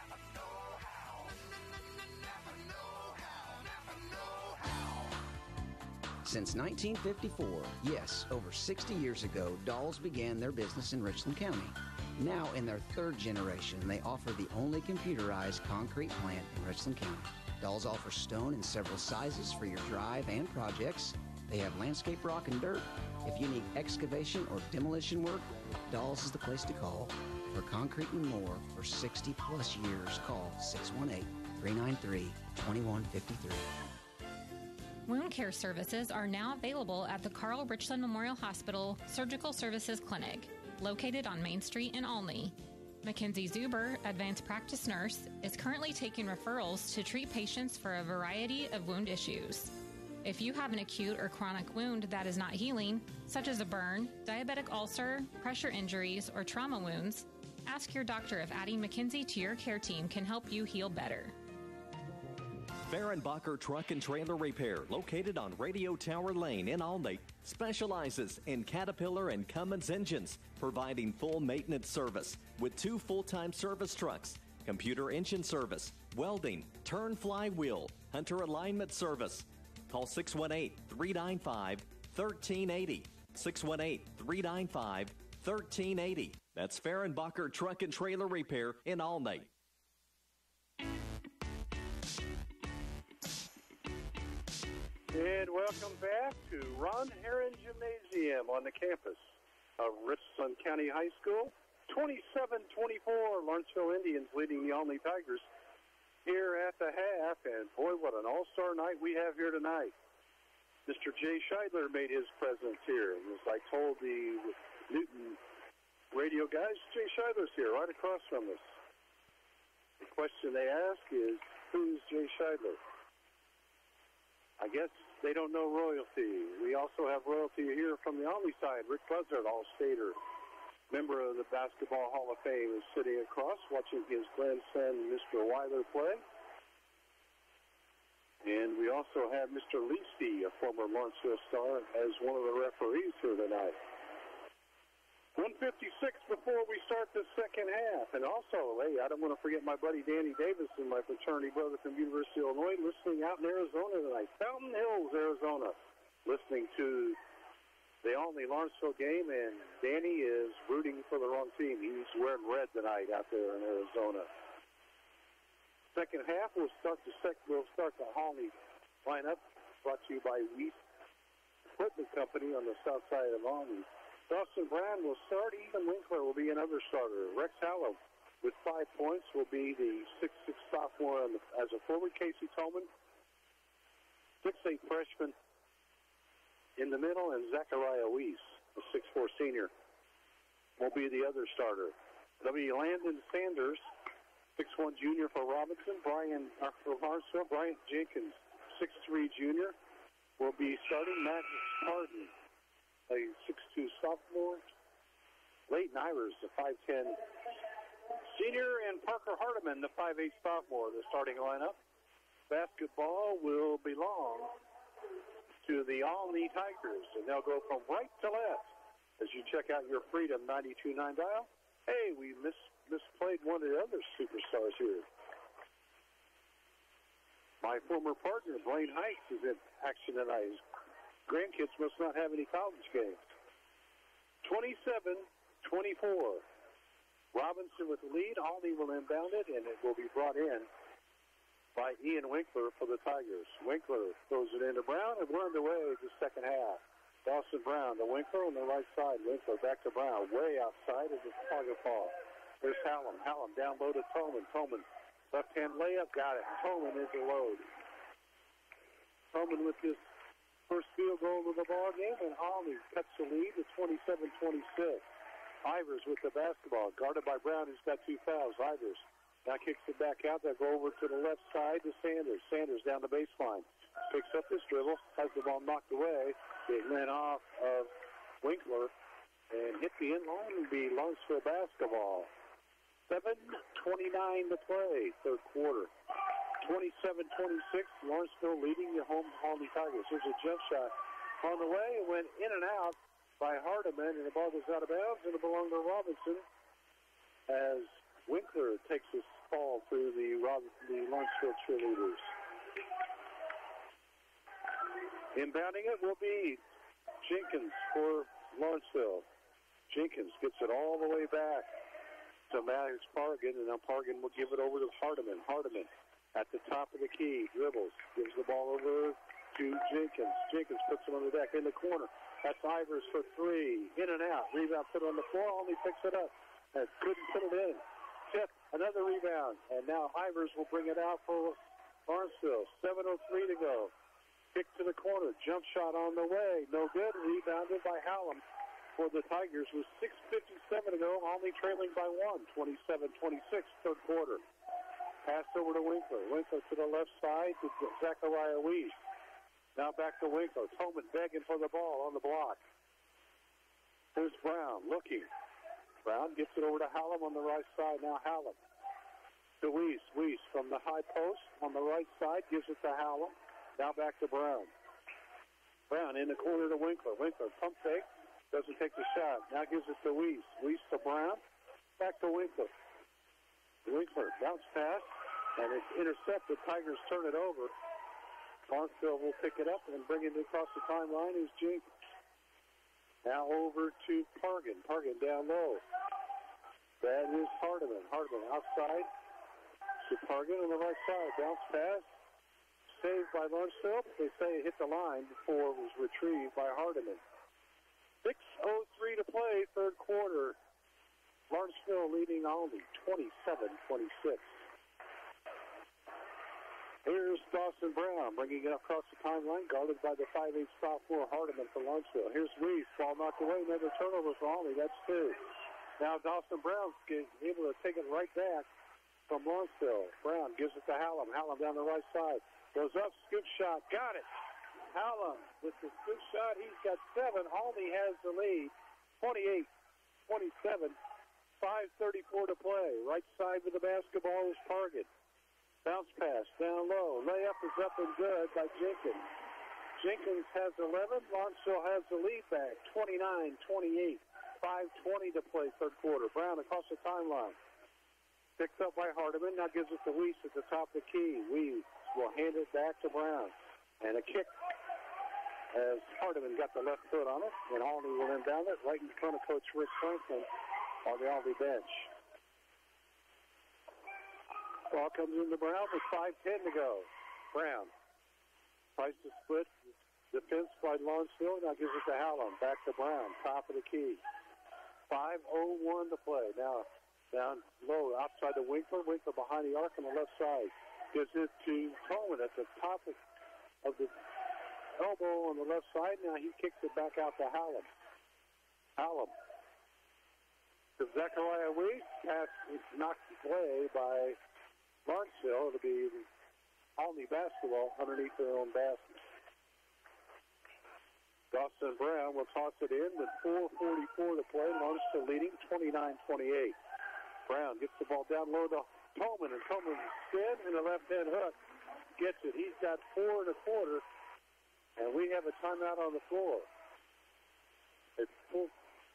Since nineteen fifty-four, yes, over sixty years ago, Dolls began their business in Richland County. Now in their third generation, they offer the only computerized concrete plant in Richland County. Dolls offer stone in several sizes for your drive and projects. They have landscape rock and dirt. If you need excavation or demolition work, Dolls is the place to call. For concrete and more for sixty plus years, call six one eight, three nine three, two one five three. Wound care services are now available at the Carl Richland Memorial Hospital Surgical Services Clinic, located on Main Street in Olney. Mackenzie Zuber, advanced practice nurse, is currently taking referrals to treat patients for a variety of wound issues. If you have an acute or chronic wound that is not healing, such as a burn, diabetic ulcer, pressure injuries, or trauma wounds, ask your doctor if adding Mackenzie to your care team can help you heal better. Fehrenbacher Truck and Trailer Repair, located on Radio Tower Lane in Olney, specializes in Caterpillar and Cummins engines, providing full maintenance service with two full-time service trucks, computer engine service, welding, turn flywheel, Hunter alignment service. Call six one eight, three nine five, one three eight zero, six one eight, three nine five, one three eight zero. That's Fehrenbacher Truck and Trailer Repair in Olney. And welcome back to Ron Herron Gymnasium on the campus of Richland County High School. twenty-seven twenty-four, Lawrenceville Indians leading the Olney Tigers here at the half. And boy, what an all-star night we have here tonight. Mister Jay Scheidler made his presence here. As I told the Newton radio guys, Jay Scheidler's here right across from us. The question they ask is, who's Jay Scheidler? I guess they don't know royalty. We also have royalty here from the Olney side. Rick Buzzard, All-Stater, member of the Basketball Hall of Fame, is sitting across watching his grandson, Mister Weiler, play. And we also have Mister Leasty, a former Lawrenceville star, as one of the referees here tonight. one fifty-six before we start the second half. And also, hey, I don't want to forget my buddy Danny Davis and my fraternity brother from University of Illinois listening out in Arizona tonight. Fountain Hills, Arizona, listening to the Olney Lawrenceville game, and Danny is rooting for the wrong team. He's wearing red tonight out there in Arizona. Second half, we'll start the sec- we'll start the Olney lineup, brought to you by Weiss Equipment Company on the south side of Olney. Dawson Brown will start. Ethan Winkler will be another starter. Rex Hallow with five points will be the six six sophomore on the, as a forward. Casey Tolman, six eight freshman in the middle, and Zachariah Weiss, a six four senior, will be the other starter. W. Landon Sanders, six one junior for Robinson. Brian uh, for Hartsville. Bryant Jenkins, six three junior, will be starting. Matt Harden, a six two sophomore. Leighton Ivers, the five ten senior, and Parker Hardiman, the five eight sophomore, the starting lineup. Basketball will belong to the Olney Tigers, and they'll go from right to left as you check out your Freedom ninety-two point nine dial. Hey, we mis misplayed one of the other superstars here. My former partner, Blaine Hikes, is in action tonight. His grandkids must not have any college games. twenty-seven twenty-four. Robinson with the lead. Olney will inbound it, and it will be brought in by Ian Winkler for the Tigers. Winkler throws it into Brown, and we're underway the second half. Dawson Brown to Winkler on the right side. Winkler back to Brown, way outside of the target ball. There's Hallam. Hallam down low to Tolman. Tolman, left-hand layup, got it. Tolman is the load. Tolman with his first field goal of the ball game, and Olney cuts the lead to twenty-seven twenty-six. Ivers with the basketball, guarded by Brown, who's got two fouls. Ivers now kicks it back out. They'll go over to the left side to Sanders. Sanders down the baseline. Picks up this dribble, has the ball knocked away. It went off of Winkler and hit the end line and be Lawrenceville basketball. seven twenty-nine to play, third quarter. twenty-seven twenty-six, Lawrenceville leading the home Olney Tigers. Here's a jump shot on the way. It went in and out by Hardiman, and the ball goes out of bounds, and it belonged to Robinson as Winkler takes his ball through the, the Lawrenceville cheerleaders. Inbounding it will be Jenkins for Lawrenceville. Jenkins gets it all the way back to Maddox Pargan, and now Pargan will give it over to Hardiman. Hardiman at the top of the key, dribbles, gives the ball over to Jenkins. Jenkins puts it on the deck in the corner. That's Ivers for three. In and out. Rebound put on the floor. Only picks it up. And couldn't put it in. Tip. Another rebound. And now Ivers will bring it out for Lawrenceville. seven oh three to go. Kick to the corner. Jump shot on the way. No good. Rebounded by Hallam for the Tigers with six fifty-seven to go. Only trailing by one. twenty-seven twenty-six, third quarter. Pass over to Winkler. Winkler to the left side to Zachariah Weiss. Now back to Winkler. Tolman begging for the ball on the block. Here's Brown looking. Brown gets it over to Hallam on the right side. Now Hallam to Weiss. Weiss from the high post on the right side gives it to Hallam. Now back to Brown. Brown in the corner to Winkler. Winkler pump fake. Doesn't take the shot. Now gives it to Weiss. Weiss to Brown. Back to Winkler. Winkler bounce pass. And it's intercepted. Tigers turn it over. Lawrenceville will pick it up and bring it across the timeline is Jenkins. Now over to Pargan. Pargan down low. That is Hardiman. Hardiman outside to Pargan on the right side. Bounce pass. Saved by Lawrenceville. They say it hit the line before it was retrieved by Hardiman. six oh three to play, third quarter. Lawrenceville leading Aldi, twenty-seven twenty-six. Here's Dawson Brown bringing it across the timeline, guarded by the five eight sophomore Hardiman for Lawrenceville. Here's Weiss, ball knocked away, another turnover for Aldi. That's two. Now Dawson Brown's able to take it right back from Lawrenceville. Brown gives it to Hallam. Hallam down the right side. Goes up, scoop shot, got it. Hallam with the scoop shot, he's got seven. Aldi has the lead, twenty-eight twenty-seven. five thirty-four to play. Right side with the basketball is Pargan. Bounce pass down low. Layup is up and good by Jenkins. Jenkins has eleven. Lawrenceville has the lead back, twenty-nine twenty-eight. five twenty to play, third quarter. Brown across the timeline. Picked up by Hardiman. Now gives it to Weiss at the top of the key. Weiss will hand it back to Brown. And a kick as Hardiman got the left foot on it. And Aldi will inbound it right in front of Coach Rick Franklin on the Aldi bench. Ball comes into Brown with five ten to go. Brown tries to split defense by Lawrenceville. Now gives it to Hallam. Back to Brown. Top of the key. five oh one to play. Now down low outside the Winkler. Winkler behind the arc on the left side. Gives it to Coleman at the top of, of the elbow on the left side. Now he kicks it back out to Hallam. Hallam to Zachariah Weiss. Pass is knocked away by Lawrenceville. It'll be Aldi basketball underneath their own basket. Dawson Brown will toss it in with four forty-four to play. Lawrenceville leading twenty-nine twenty-eight. Brown gets the ball down low to Tolman, and Tolman spin and a left-hand hook. Gets it. He's got four and a quarter, and we have a timeout on the floor. It's full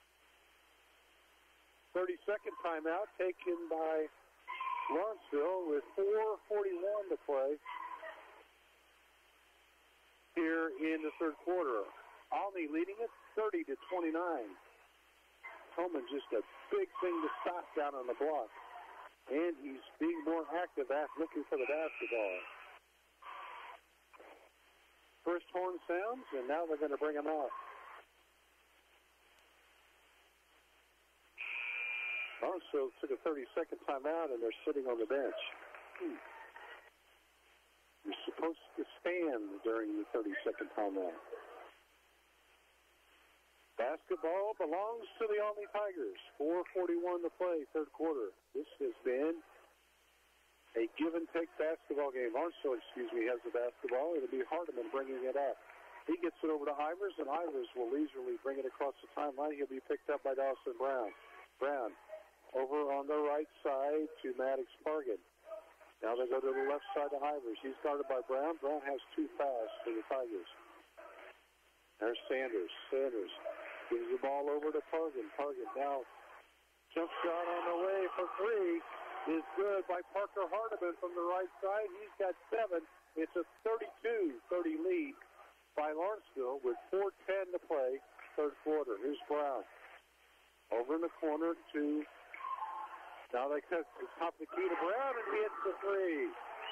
thirty-second timeout taken by Lawrenceville with four forty-one to play here in the third quarter. Aldi leading it thirty to twenty-nine. Tolman just a big thing to stop down on the block. And he's being more active at looking for the basketball. First horn sounds, and now they're going to bring him out. Lawrenceville took a thirty-second timeout, and they're sitting on the bench. Hmm. You're supposed to stand during the thirty-second timeout. Basketball belongs to the Aldi Tigers. four forty-one to play, third quarter. This has been a give-and-take basketball game. Lawrenceville, excuse me, has the basketball. It'll be Hardiman bringing it up. He gets it over to Ivers, and Ivers will leisurely bring it across the timeline. He'll be picked up by Dawson Brown. Brown over on the right side to Maddox Pargan. Now they go to the left side to Ivers. He's guarded by Brown. Brown has two fouls for the Tigers. There's Sanders. Sanders gives the ball over to Pargan. Pargan now jump shot on the way for three is good by Parker Hardiman from the right side. He's got seven. It's a thirty-two thirty lead by Lawrenceville with four ten to play, third quarter. Here's Brown. Over in the corner to Now they cut to the top of the key to Brown, and he hits the three.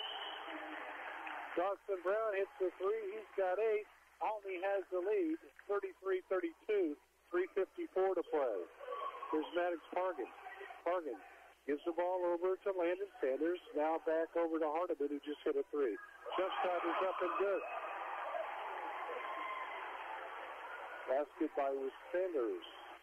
Dawson Brown hits the three. He's got eight. Olney has the lead, thirty-three thirty-two, three fifty-four to play. Here's Maddox Pargan. Pargan gives the ball over to Landon Sanders. Now back over to Hardiman, who just hit a three. Jump shot is up and good. Basket by Sanders.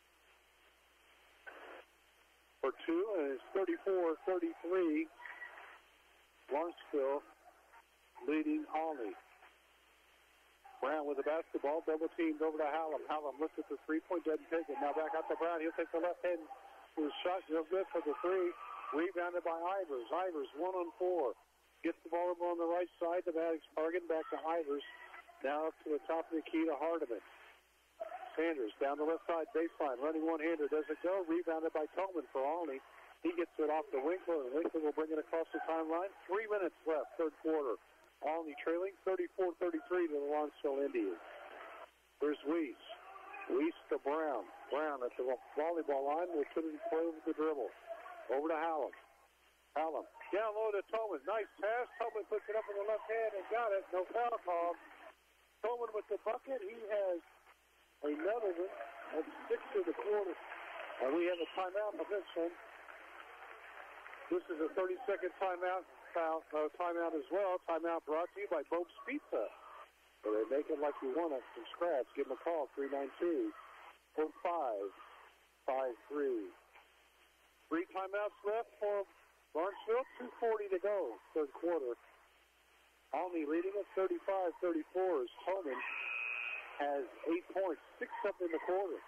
For two, and it's thirty-four thirty-three. Lawrenceville leading Olney. Brown with the basketball, double teamed over to Hallam. Hallam looks at the three-point, doesn't take it. Now back out to Brown. He'll take the left hand. His shot, no good for the three. Rebounded by Ivers. Ivers one on four. Gets the ball over on the right side to Maddox Pargan. Back to Ivers. Now up to the top of the key to Hardiman. Sanders down the left side baseline, running one-hander, doesn't go. Rebounded by Tolman for Olney. He gets it off to Winkler, and Winkler will bring it across the timeline. Three minutes left, third quarter. Olney trailing thirty-four thirty-three to the Lawrenceville Indians. There's Weiss. Weiss to Brown. Brown at the volleyball line will put it in play with the dribble. Over to Hallam. Hallam down low to Tolman. Nice pass. Tolman puts it up in the left hand and got it. No foul call. Tolman with the bucket. He has another one. That's six to the quarter. And we have a timeout on this one. This is a thirty-second timeout. Foul, uh, timeout as well. Timeout brought to you by Bobe's Pizza. So they make it like you want it from scratch. Give them a call, three nine two, four five five three. Three timeouts left for Lawrenceville. two forty to go, third quarter. Olney leading at thirty-five thirty-four as Tolman has eight points, six up in the quarter.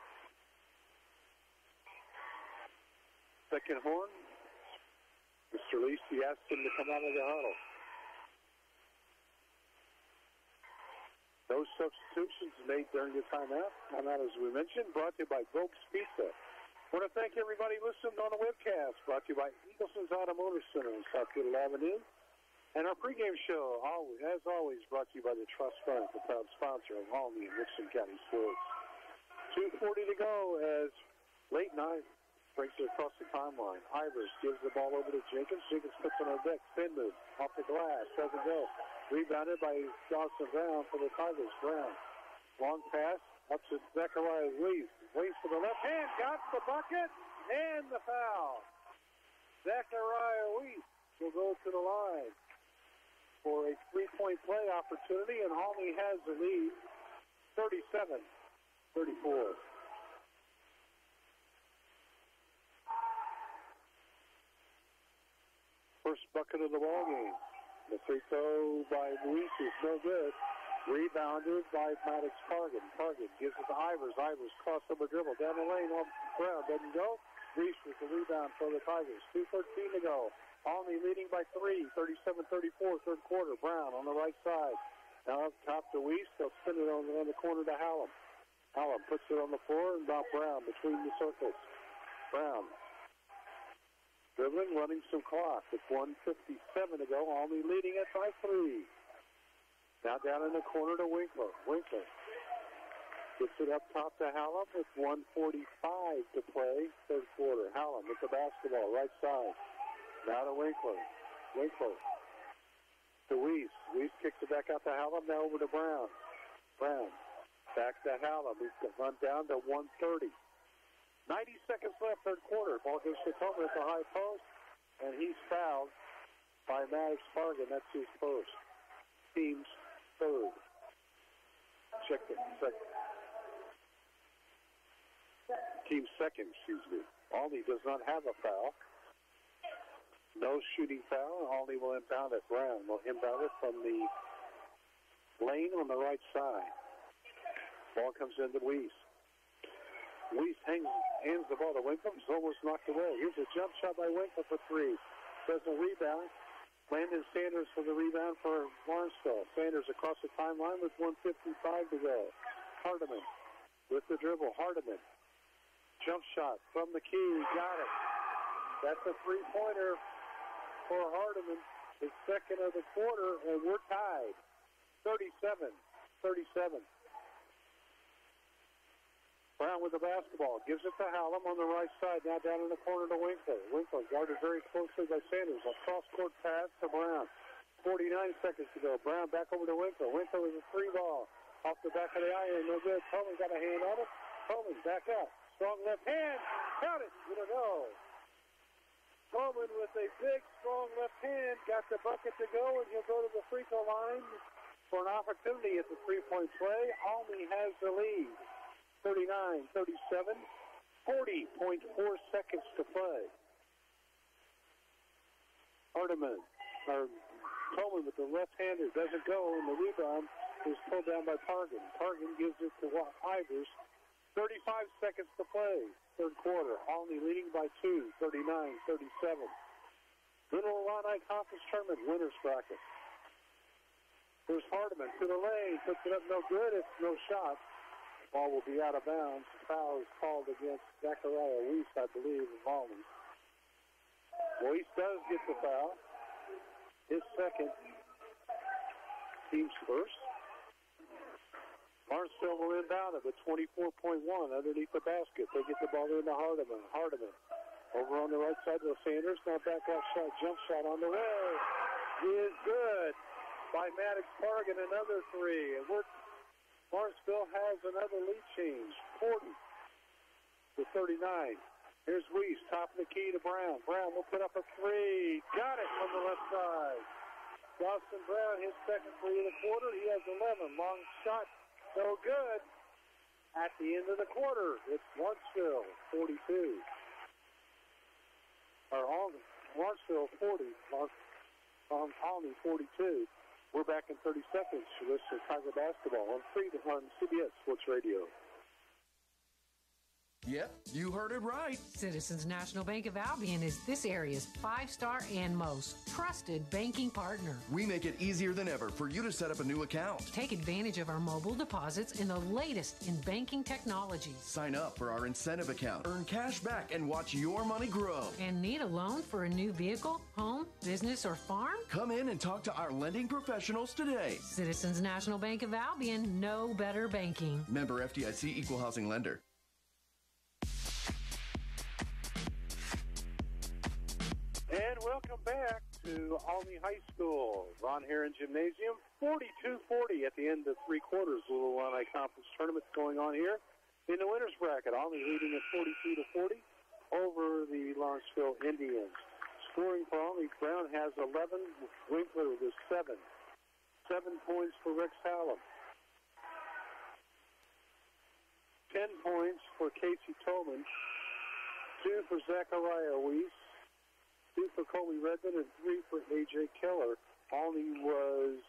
Second horn. Mister Lacey asked him to come out of the huddle. No substitutions made during the timeout. Timeout, as we mentioned, brought to you by Bobe's Pizza. I want to thank everybody listening on the webcast, brought to you by Eagleson's Automotive Center on South Kittle Avenue. And our pregame show, always, as always, brought to you by the Trust Fund, the proud sponsor of Olney and Richland County Sports. two forty to go as late night brings it across the timeline. Ivers gives the ball over to Jenkins. Jenkins puts it on deck. Spin move off the glass. Doesn't go. Rebounded by Dawson Brown for the Tigers. Brown. Long pass up to Zechariah Weiss. Weiss for the left hand. Got the bucket and the foul. Zechariah Weiss will go to the line for a three-point play opportunity, and Olney has the lead, thirty-seven thirty-four. First bucket of the ball game. The free throw by Weiss is no good. Rebounded by Maddox Pargan. Pargan gives it to Ivers. Ivers crossover dribble down the lane on Brown. Doesn't go. Weiss with the rebound for the Tigers. two thirteen to go. Olney leading by three, thirty-seven thirty-four, third quarter. Brown on the right side. Now up top to Weiss. They'll spin it on, on the corner to Hallam. Hallam puts it on the floor and now Brown between the circles. Brown dribbling, running some clock with one fifty-seven to go. Olney leading it by three. Now down in the corner to Winkler. Winkler gets it up top to Hallam with one forty-five to play, third quarter. Hallam with the basketball, right side. Now to Winkler. Winkler to Weiss. Weiss kicks it back out to Hallam. Now over to Brown. Brown back to Hallam. He's going to run down to one thirty. ninety seconds left, third quarter. Ball goes to Tolman at the high post, and he's fouled by Maddox Pargan. That's his first. Team's third. Check it. Second. Team second, excuse me. Olney does not have a foul. No shooting foul. Olney will inbound it. Brown will inbound it from the lane on the right side. Ball comes into Weiss. Weiss hangs, hands the ball to Winkler. It's almost knocked away. Here's a jump shot by Winkler for three. Doesn't rebound. Landon Sanders for the rebound for Lawrenceville. Sanders across the timeline with one fifty-five to go. Hardiman with the dribble. Hardiman. Jump shot from the key. Got it. That's a three-pointer for Hardiman. His second of the quarter, and we're tied. thirty-seven thirty-seven. Brown with the basketball. Gives it to Hallam on the right side. Now down in the corner to Winkler. Winkler guarded very closely by Sanders. A cross-court pass to Brown. forty-nine seconds to go. Brown back over to Winkler. Winkler with a three ball. Off the back of the iron. No good. Coleman got a hand on it. Coleman back out. Strong left hand. Count it. You don't know. Coleman with a big, strong left hand. Got the bucket to go, and he'll go to the free throw line for an opportunity at the three-point play. Alney has the lead. thirty-nine thirty-seven, forty point four seconds to play. Hardiman, or Coleman with the left-hander, doesn't go, and the rebound is pulled down by Targan. Targan gives it to Ivers. thirty-five seconds to play, third quarter. Alney leading by two, thirty-nine thirty-seven. Middle Illini Conference Tournament winners bracket. There's Hardiman to the lane, puts it up no good, it's no shot. Ball will be out of bounds. Foul is called against Zachariah Weiss, I believe, of Alney. Weiss does get the foul. His second, team's first. Lawrenceville will inbound it with twenty-four point one underneath the basket. They get the ball into Hardiman. Hardiman over on the right side to Sanders. Now back out shot, jump shot on the way. Is good by Maddox Targan, another three. And we're Lawrenceville has another lead change, forty to thirty-nine. Here's Weiss, top of the key to Brown. Brown will put up a three. Got it from the left side. Dawson Brown, his second three of the quarter. He has eleven. Long shot, no good. At the end of the quarter, it's Lawrenceville, forty-two. Or Lawrenceville, forty. Um, Alney, forty-two. We're back in thirty seconds to listen to Tiger basketball on free on C B S Sports Radio. Yep, you heard it right. Citizens National Bank of Albion is this area's five-star and most trusted banking partner. We make it easier than ever for you to set up a new account. Take advantage of our mobile deposits and the latest in banking technologies. Sign up for our incentive account, earn cash back, and watch your money grow. And need a loan for a new vehicle, home, business, or farm? Come in and talk to our lending professionals today. Citizens National Bank of Albion, no better banking. Member F D I C, Equal Housing Lender. And welcome back to Alney High School. Von Herren Gymnasium, forty-two forty at the end of three quarters. Little Illini Conference Tournament going on here in the winners bracket. Alney leading at forty-two to forty over the Lawrenceville Indians. Scoring for Alney, Brown has eleven. Winkler with seven. Seven points for Rex Hallam. Ten points for Casey Tolman. Two for Zachariah Weiss. Two for Colby Redmond and three for A J Keller. Alney was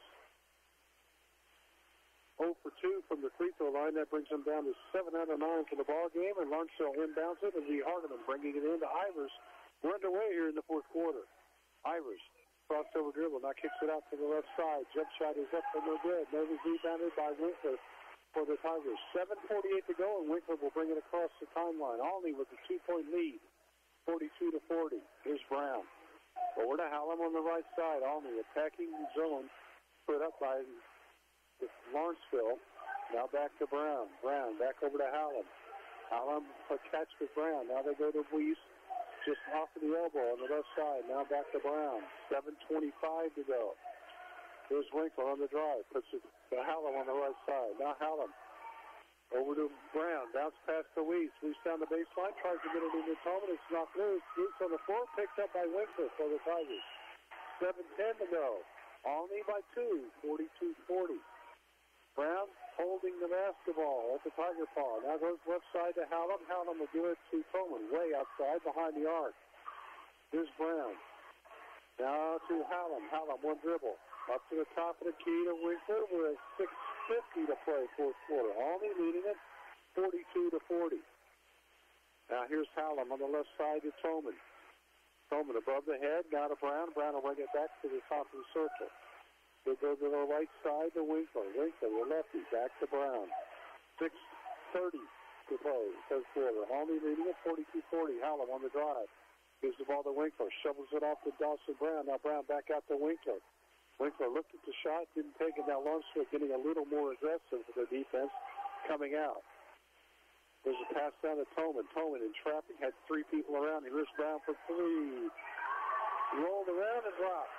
zero for two from the free throw line. That brings them down to seven out of nine for the ball game. And Lawrenceville inbounds it, and Lee Hardiman bringing it into Ivers. We're underway here in the fourth quarter. Ivers, crossover dribble, now kicks it out to the left side. Jump shot is up for no good. Nervous rebounded by Winkler for the Tigers. seven forty-eight to go, and Winkler will bring it across the timeline. Alney with a two-point lead. forty-two to forty. Here's Brown. Over to Hallam on the right side. Alney attacking the zone put up by Lawrenceville. Now back to Brown. Brown back over to Hallam. Hallam a catch with Brown. Now they go to Weiss. Just off of the elbow on the left side. Now back to Brown. seven twenty-five to go. Here's Winkler on the drive. Puts it to Hallam on the right side. Now Hallam. Over to Brown. Bounce pass to Weiss. Weiss down the baseline. Tries to get it into Tolman. It's knocked loose. Loose on the floor. Picked up by Winkler for the Tigers. seven ten to go. Alney by two. forty-two forty. Brown holding the basketball at the Tiger paw. Now goes left side to Hallam. Hallam will give it to Tolman. Way outside behind the arc. Here's Brown. Now to Hallam. Hallam, one dribble. Up to the top of the key to Winkler with six fifty to play fourth quarter. Alney leading it forty-two to forty. Now here's Hallam on the left side to Tolman. Tolman above the head. Now to Brown. Brown will bring it back to the top of the circle. They go to the right side to Winkler. Winkler, the lefty, back to Brown. six thirty to play, third quarter. Alney leading it forty-two forty. Hallam on the drive. Gives the ball to Winkler. Shovels it off to Dawson Brown. Now Brown back out to Winkler. Winkler looked at the shot, didn't take it. Now Lawrenceville getting a little more aggressive with their defense coming out. There's a pass down to Tolman. Tolman in traffic, had three people around. He lifts Brown for three. Rolled around and dropped.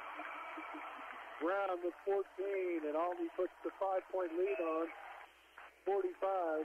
Brown with fourteen, and Albany puts the five-point lead on, forty-five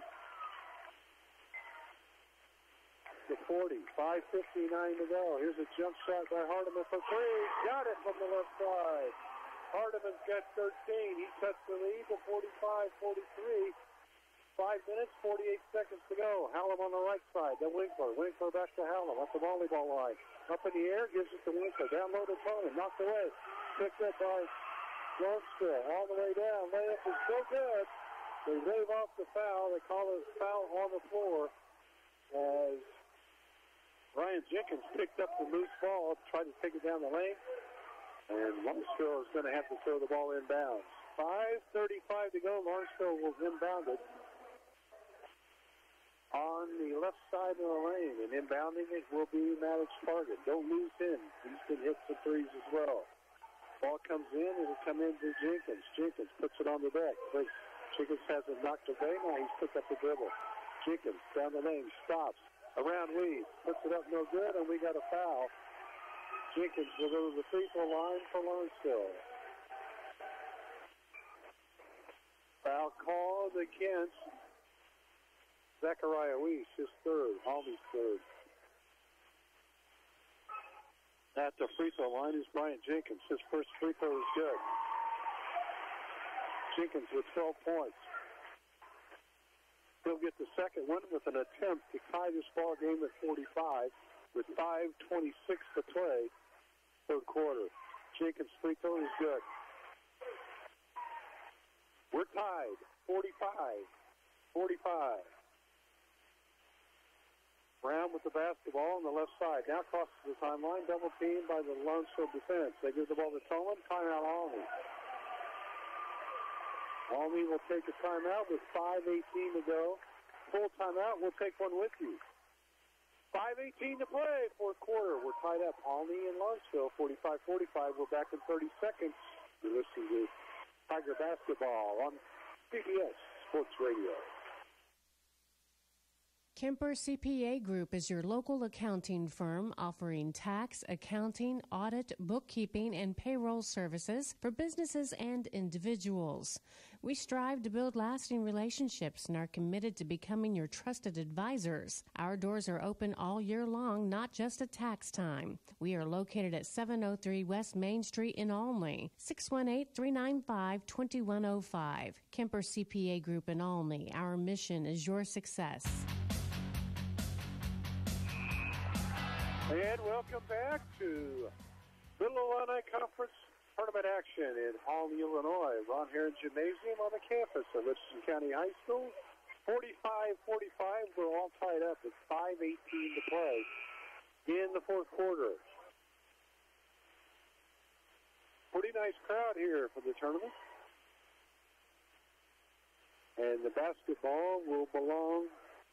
to forty. five fifty-nine to go. Here's a jump shot by Hardiman for three. Got it from the left side. Hardiman's got thirteen. He cuts the lead to forty-five forty-three. Five minutes, forty-eight seconds to go. Hallam on the right side. Then Winkler. Winkler back to Hallam at the volleyball line. Up in the air, gives it to Winkler. Down low to Tony. Knocked away. Picked up by Longstill. All the way down. Layup is so good. They wave off the foul. They call it a foul on the floor as Ryan Jenkins picked up the loose ball, tried to take it down the lane, and Lawrenceville is going to have to throw the ball inbounds. five thirty-five to go. Lawrenceville will inbound it on the left side of the lane, and inbounding it will be Maddox Target. Don't lose him. He's been hit some threes as well. Ball comes in, it'll come in to Jenkins. Jenkins puts it on the deck. But Jenkins hasn't knocked away. Now he's picked up the dribble. Jenkins down the lane, stops. Around Weed, puts it up no good, and we got a foul. Jenkins will go to the free throw line for Lawrenceville. Foul called against Zachariah Weiss, his third, Albany's third. At the free throw line is Brian Jenkins. His first free throw is good. Jenkins with twelve points. He'll get the second one with an attempt to tie this ball game at forty-five with five twenty-six to play, third quarter. Jenkins' free throw is good. We're tied, forty-five forty-five. Brown with the basketball on the left side. Now crosses the timeline. Double teamed by the Lawrenceville defense. They give the ball to Tolman. Timeout Albany. Albany will take a timeout with five eighteen to go. Full timeout. We'll take one with you. five eighteen to play, fourth quarter. We're tied up. Albany and Lawrenceville, forty-five forty-five. We're back in thirty seconds. You're listening to Tiger Basketball on C B S Sports Radio. Kemper C P A Group is your local accounting firm offering tax, accounting, audit, bookkeeping, and payroll services for businesses and individuals. We strive to build lasting relationships and are committed to becoming your trusted advisors. Our doors are open all year long, not just at tax time. We are located at seven oh three West Main Street in Olney, six one eight, three nine five, two one oh five. Kemper C P A Group in Olney. Our mission is your success. And welcome back to Little Illini Conference Tournament action in Olney, Illinois. Ron Heron Gymnasium on the campus of Richardson County High School. forty-five forty-five, we're all tied up at five eighteen to play in the fourth quarter. Pretty nice crowd here for the tournament. And the basketball will belong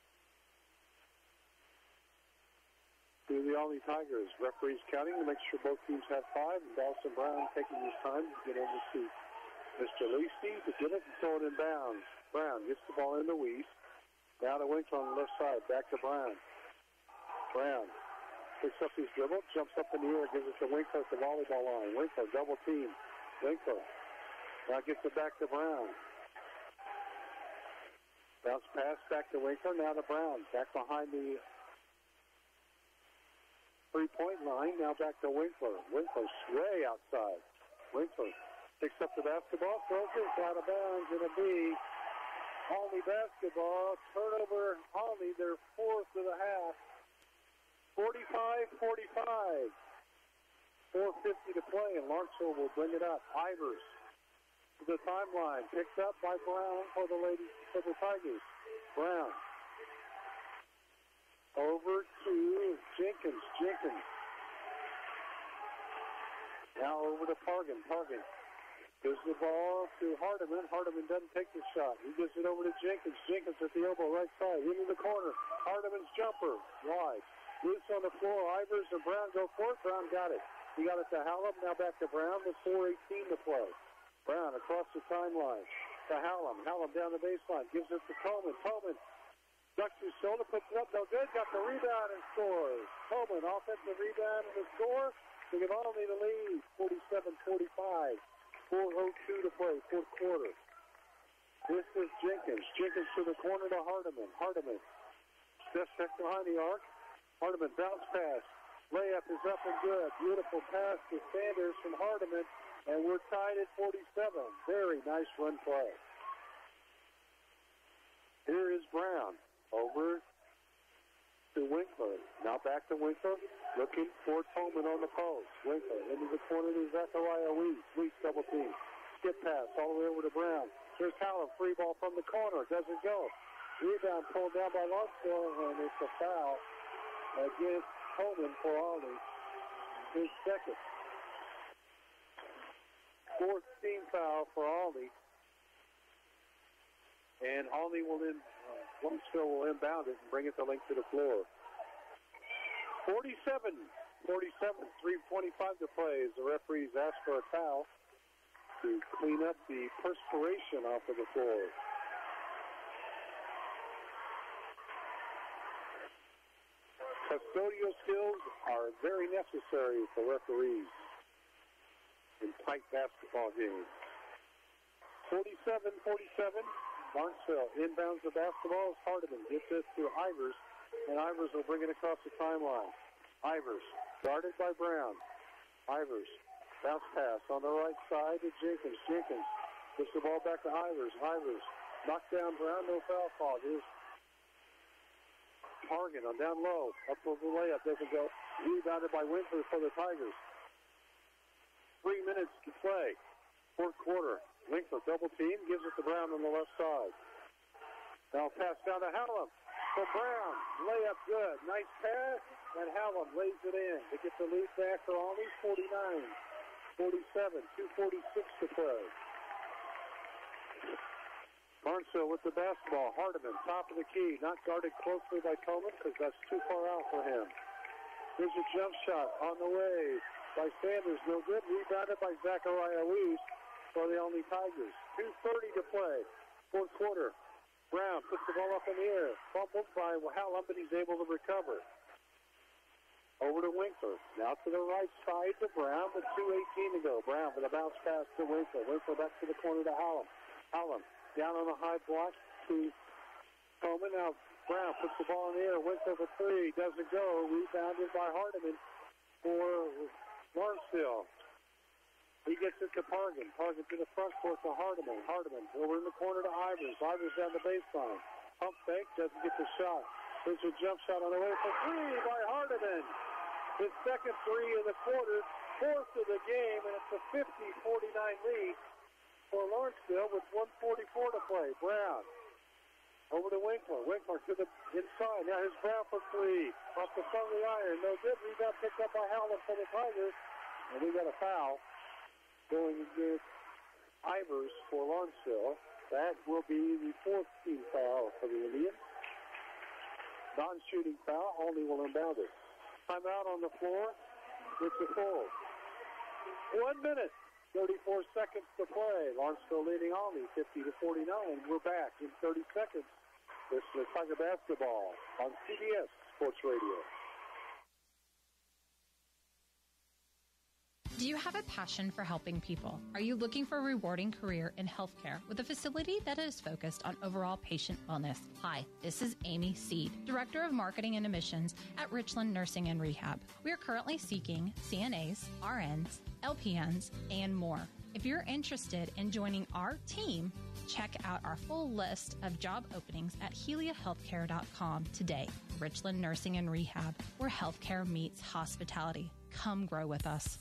to the Olney Tigers. Referees counting to make sure both teams have five. And Dawson Brown taking his time to get over to Mister Lacey to get it and throw it in bounds. Brown gets the ball into Weiss. Now to Winkler on the left side. Back to Brown. Brown picks up his dribble, jumps up in the air, gives it to Winkler at the volleyball line. Winkler double team. Winkler now gets it back to Brown. Bounce pass back to Winkler. Now to Brown. Back behind the three-point line, now back to Winkler. Winkler's way outside. Winkler picks up the basketball, throws it out of bounds. It'll be Olney basketball. Turnover, Olney, their fourth of the half. forty-five forty-five. four fifty to play, and Lawrenceville will bring it up. Ivers to the timeline, picked up by Brown for the ladies, for the Tigers. Brown over to Jenkins. Jenkins. Now over to Pargan. Pargan gives the ball to Hardiman. Hardiman doesn't take the shot. He gives it over to Jenkins. Jenkins at the elbow, right side, into the corner. Hardiman's jumper, wide. Loose on the floor. Ivers and Brown go for it. Brown got it. He got it to Hallam. Now back to Brown with four eighteen to play. Brown across the timeline to Hallam. Hallam down the baseline. Gives it to Tolman. Tolman Ducks his shoulder, puts it up, no good. Got the rebound and scores. Coleman, offensive rebound and the score. To give Olney the lead, forty-seven forty-five. four oh two to play, fourth quarter. This is Jenkins. Jenkins to the corner to Hardiman. Hardiman steps back behind the arc. Hardiman bounce pass. Layup is up and good. Beautiful pass to Sanders from Hardiman. And we're tied at forty-seven. Very nice run play. Here is Brown. Over to Winkler. Now back to Winkler. Looking for Tolman on the post. Winkler into the corner to Zachariah Weeks. Weeks double team. Skip pass all the way over to Brown. Here's Callum. Free ball from the corner. Doesn't go. Rebound pulled down by Lonsdale, and it's a foul against Tolman for Olney. His second. Fourth team foul for Olney. And Olney will in, uh, Lonsdale will inbound it and bring it the length to the floor. forty-seven forty-seven, three twenty-five to play as the referees ask for a foul to clean up the perspiration off of the floor. Custodial skills are very necessary for referees in tight basketball games. forty-seven forty-seven, Lawrenceville inbounds the basketball as Hardiman gets this to Ivers, and Ivers will bring it across the timeline. Ivers, guarded by Brown. Ivers, bounce pass on the right side to Jenkins. Jenkins puts the ball back to Ivers. Ivers, knocked down Brown, no foul call. Here's Hargan on down low. Up for the layup, doesn't go. Rebounded by Winkler for the Tigers. Three minutes to play. Fourth quarter. Winkler double team, gives it to Brown on the left side. Now pass down to Hallam. For Brown, layup good. Nice pass, and Hallam lays it in to get the lead back for Olney, forty-nine forty-seven, two forty-six to play. Barnesville with the basketball. Hardiman, top of the key, not guarded closely by Coleman because that's too far out for him. There's a jump shot on the way by Sanders, no good. Rebounded by Zachariah Weiss for the Olney Tigers. two thirty to play, fourth quarter. Brown puts the ball up in the air. Fumbled by Hallam, but he's able to recover. Over to Winkler. Now to the right side to Brown with two eighteen to go. Brown with a bounce pass to Winkler. Winkler back to the corner to Hallam. Hallam down on the high block to Coleman. Now Brown puts the ball in the air. Winkler for three. Doesn't go. Rebounded by Hardiman for Lawrenceville. He gets it to Pargan. Pargan to the front court to Hardiman. Hardiman over in the corner to Ivers. Ivers down the baseline. Pump fake, doesn't get the shot. There's a jump shot on the way for three by Hardiman. His second three in the quarter, fourth of the game, and it's a fifty forty-nine lead for Lawrenceville with one forty-four to play. Brown over to Winkler. Winkler to the inside. Now here's Brown for three. Off the front of the iron. No good. Rebound picked up by Hallam for the Tigers. And we got a foul going against Ivers for Lawrenceville. That will be the fourth team foul for the Indians. Non-shooting foul. Olney will inbound it. Timeout on the floor. It's a full. One minute, thirty-four seconds to play. Lawrenceville leading Olney, fifty to forty-nine. We're back in thirty seconds. This is Tiger Basketball on C B S Sports Radio. Do you have a passion for helping people? Are you looking for a rewarding career in healthcare with a facility that is focused on overall patient wellness? Hi, this is Amy Seed, Director of Marketing and Admissions at Richland Nursing and Rehab. We are currently seeking C N As, R Ns, L P Ns, and more. If you're interested in joining our team, check out our full list of job openings at helia healthcare dot com today. Richland Nursing and Rehab, where healthcare meets hospitality. Come grow with us.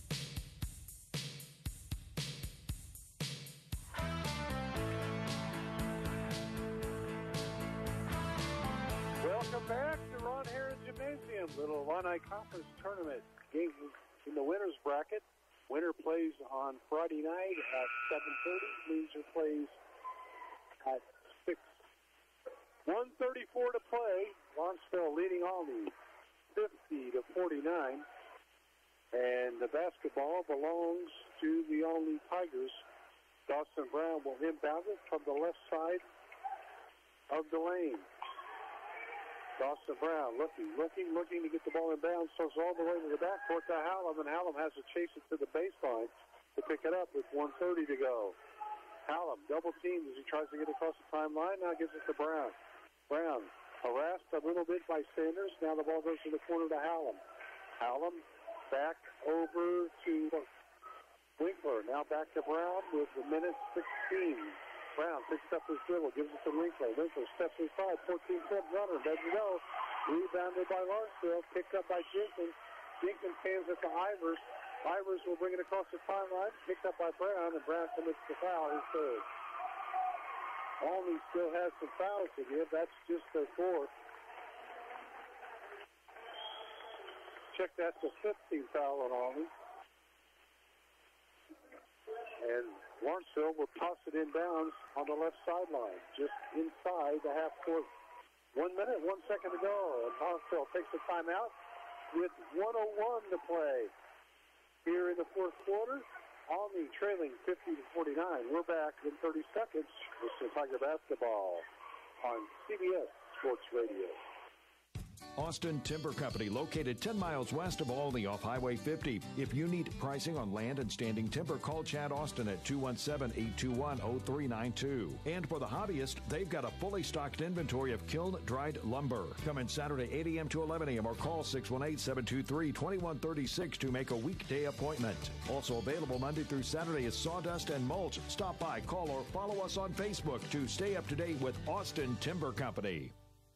Welcome back to Ron Harris Gymnasium, Little Illini Conference Tournament. Game in the winners bracket. Winner plays on Friday night at seven thirty. Loser plays at six. one thirty-four to play. Lawrenceville leading Olney fifty to forty-nine. And the basketball belongs to the Olney Tigers. Dawson Brown will inbound it from the left side of the lane. Dawson Brown looking, looking, looking to get the ball in bounds. Throws all the way to the backcourt to Hallam, and Hallam has to chase it to the baseline to pick it up with one thirty to go. Hallam double teamed as he tries to get across the timeline. Now gives it to Brown. Brown harassed a little bit by Sanders. Now the ball goes to the corner to Hallam. Hallam back over to Winkler. Now back to Brown with the minute sixteen. Brown picks up his dribble, gives it to Winkler. Winkler steps inside, fourteen-foot runner, doesn't go. Rebounded by Lawrenceville, picked up by Jenkins. Jenkins hands it to Ivers. Ivers will bring it across the timeline, picked up by Brown, and Brown commits the foul, his third. Alney still has some fouls to give. That's just their fourth. Check, that's the fifteenth foul on Alney. And Lawrenceville will toss it inbounds on the left sideline, just inside the half court. One minute, one second to go. And Lawrenceville takes the timeout with one oh one to play here in the fourth quarter. Alney trailing fifty to forty-nine. We're back in thirty seconds with some Tiger basketball on C B S Sports Radio. Austin Timber Company, located ten miles west of Alney off Highway fifty. If you need pricing on land and standing timber, call Chad Austin at two one seven, eight two one, oh three nine two. And for the hobbyist, they've got a fully stocked inventory of kiln-dried lumber. Come in Saturday eight a.m. to eleven a.m. or call six one eight, seven two three, two one three six to make a weekday appointment. Also available Monday through Saturday is sawdust and mulch. Stop by, call, or follow us on Facebook to stay up to date with Austin Timber Company.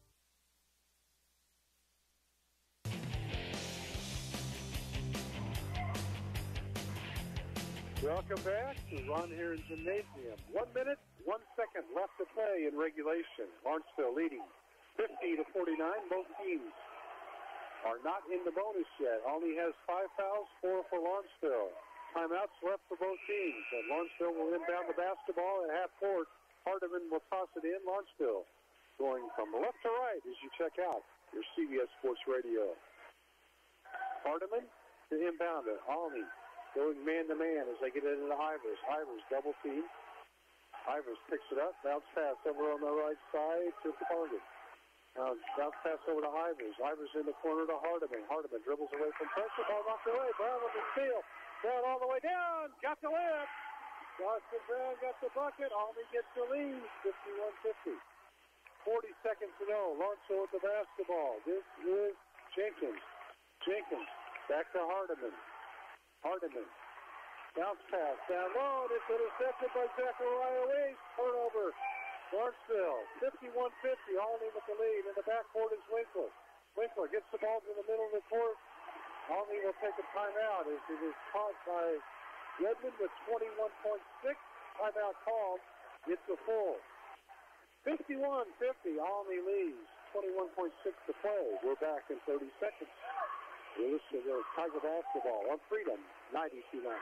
Welcome back to Ron Heron Gymnasium. One minute, one second left to play in regulation. Lawrenceville leading fifty to forty-nine. Both teams are not in the bonus yet. Alney has five fouls, four for Lawrenceville. Timeouts left for both teams. And Lawrenceville will inbound the basketball at half court. Hardeman will toss it in. Lawrenceville going from left to right as you check out your C B S Sports Radio. Hardeman to inbound it. Alney going man-to-man as they get it into Ivers. Ivers double team. Ivers picks it up. Bounce pass over on the right side to Target. Now bounce pass over to Ivers. Ivers in the corner to Hardeman. Hardeman dribbles away from pressure. Ball knocked away. Brown on the steal. Brown all the way down. Got the layup. Dawson Brown got the bucket. Alney gets the lead. fifty-one fifty. forty seconds to go. Lawrenceville with the basketball. This is Jenkins. Jenkins back to Hardeman. Hardeman. Bounce pass down low, and it's intercepted by Zachariah Weiss. Turnover. Lawrenceville, fifty-one fifty. Alney with the lead. In the backcourt is Winkler. Winkler gets the ball to the middle of the court. Alney will take a timeout as it is caught by Redmond with twenty-one point six. Timeout called. It's a full. fifty-one fifty. Alney leads. twenty-one point six to play. We're back in thirty seconds. You're listening to Tiger basketball on Freedom ninety-two point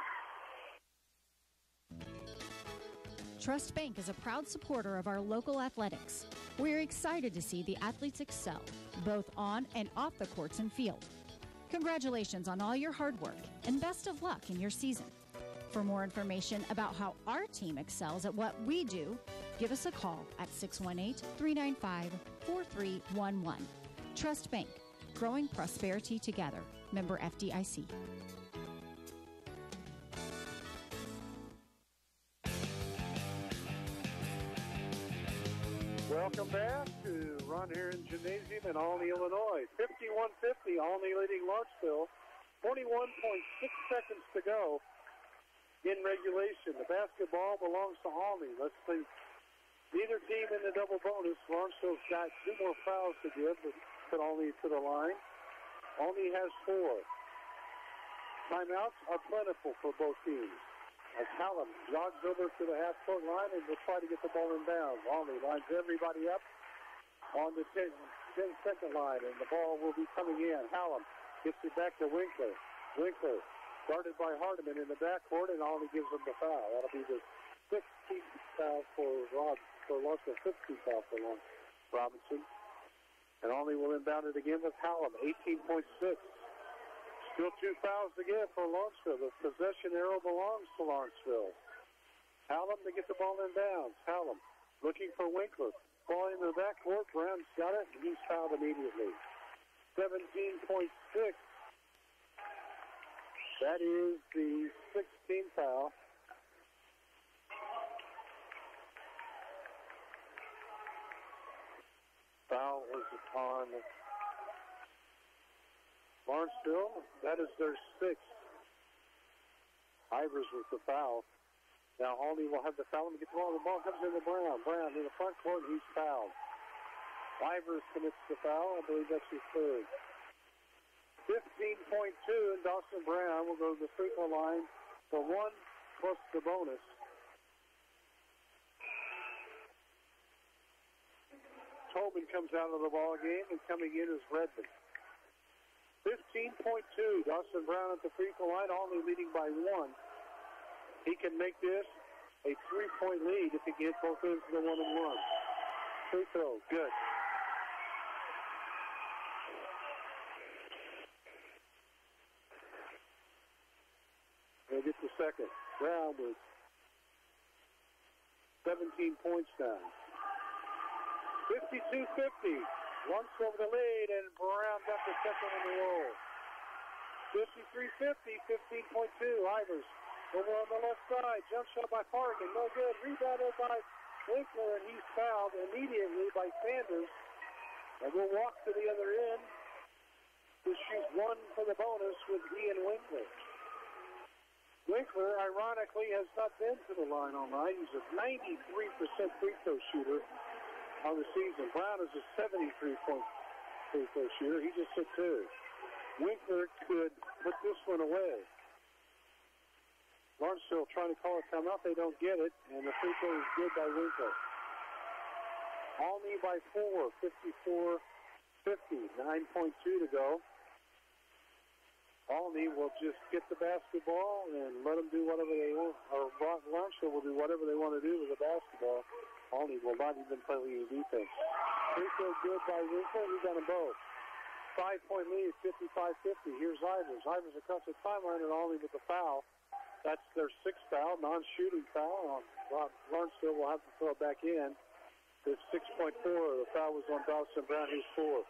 nine. Trust Bank is a proud supporter of our local athletics. We're excited to see the athletes excel, both on and off the courts and field. Congratulations on all your hard work, and best of luck in your season. For more information about how our team excels at what we do, give us a call at six one eight, three nine five, four three one one. Trust Bank. Growing prosperity together. Member F D I C. Welcome back to Ron Heron Gymnasium in Alney, Illinois. fifty-one fifty, Alney leading Lawrenceville. twenty-one point six seconds to go in regulation. The basketball belongs to Alney. Let's see. Neither team in the double bonus. Lawrenceville's got two more fouls to give, but put Alney to the line. Alney has four. Timeouts are plentiful for both teams. As Hallam jogs over to the half-court line and will try to get the ball in bounds. Alney lines everybody up on the ten-second line, and the ball will be coming in. Hallam gets it back to Winkler. Winkler guarded by Hardeman in the backcourt, and Alney gives him the foul. That'll be the sixteenth foul for Rob, for Lawrenceville, fifteenth foul for Robinson. And Alney will inbound it again with Hallam, eighteen point six. Still two fouls to get for Lawrenceville. The possession arrow belongs to Lawrenceville. Hallam to get the ball in bounds. Hallam looking for Winkler. Ball in the backcourt. Brown's got it, and he's fouled immediately. seventeen point six. That is the sixteenth foul. Foul was upon Lawrenceville. That is their sixth. Ivers with the foul. Now Alney will have the foul. Let me get the ball. The ball comes into Brown. Brown in the front court. He's fouled. Ivers commits the foul. I believe that's his third. fifteen point two, and Dawson Brown will go to the free throw line for one plus the bonus. Tobin comes out of the ball game, and coming in is Redmond. fifteen point two, Dawson Brown at the free throw line, only leading by one. He can make this a three-point lead if he gets both ends of the one and one. Free throw, good. They'll get the second. Brown with seventeen points now. fifty-two fifty. Once over the lead, and Brown got the second in the roll. fifty-three fifty, fifteen point two. Ivers over on the left side. Jump shot by Parkin. No good. Rebounded by Winkler, and he's fouled immediately by Sanders. And we'll walk to the other end to shoot one for the bonus with Ian Winkler. Winkler, ironically, has not been to the line all night. He's a ninety-three percent free throw shooter on the season. Brown is a seventy-three point free throw shooter. He just hit two. Winkler could put this one away. Lawrenceville trying to call a timeout. They don't get it, and the free throw is good by Winkler. Alney by four, fifty-four fifty. nine point two to go. Alney will just get the basketball and let them do whatever they want, or Lawrenceville will do whatever they want to do with the basketball. Alney will not even play any defense. Free throw good by Winkler. He's got them both. Five-point lead, fifty-five fifty. Here's Ivers. Ivers across the timeline, and Alney with the foul. That's their sixth foul, non-shooting foul. Lawrenceville will have to throw it back in. It's six point four. The foul was on Dawson Brown, who's fourth.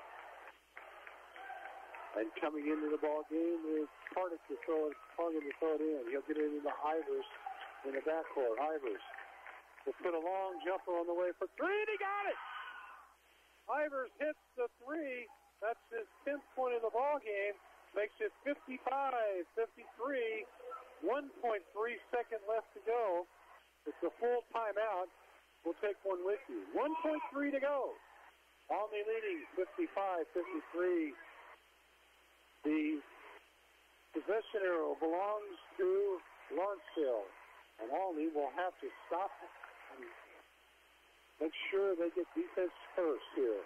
And coming into the ball game is Parkin to throw it, Parkin to throw it in. He'll get it into Ivers in the backcourt. Ivers will put a long jumper on the way for three, and he got it! Ivers hits the three. That's his tenth point of the ball game. Makes it fifty-five fifty-three. one point three seconds left to go. It's a full timeout. We'll take one with you. one point three to go. Alney leading fifty-five fifty-three. The possession arrow belongs to Lawrenceville. And Alney will have to stop and make sure they get defense first here.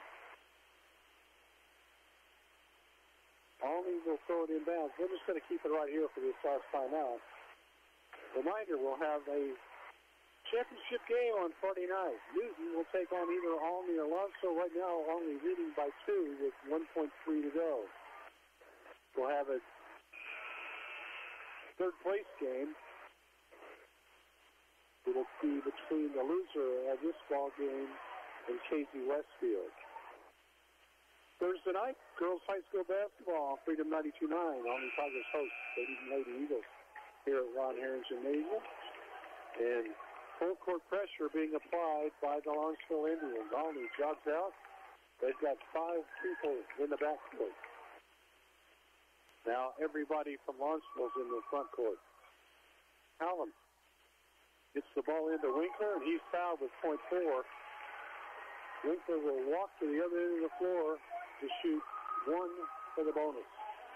Alney will throw it inbounds. We're just going to keep it right here for this last timeout. Reminder, we'll have a championship game on Friday night. Newton will take on either Alney or Lawrenceville. Right now, Alney leading by two with one point three to go. We'll have a third place game. It'll be between the loser of this ball game and Casey Westfield. Thursday night, girls high school basketball on Freedom ninety-two point nine. Alney Tigers host Lady Lady Eagles here at Ron Herron Gymnasium. And full court pressure being applied by the Lawrenceville Indians. Alney jogs out. They've got five people in the backcourt. Now everybody from Lawrenceville's in the front court. Allen gets the ball into Winkler, and he's fouled with point four. Winkler will walk to the other end of the floor to shoot one for the bonus.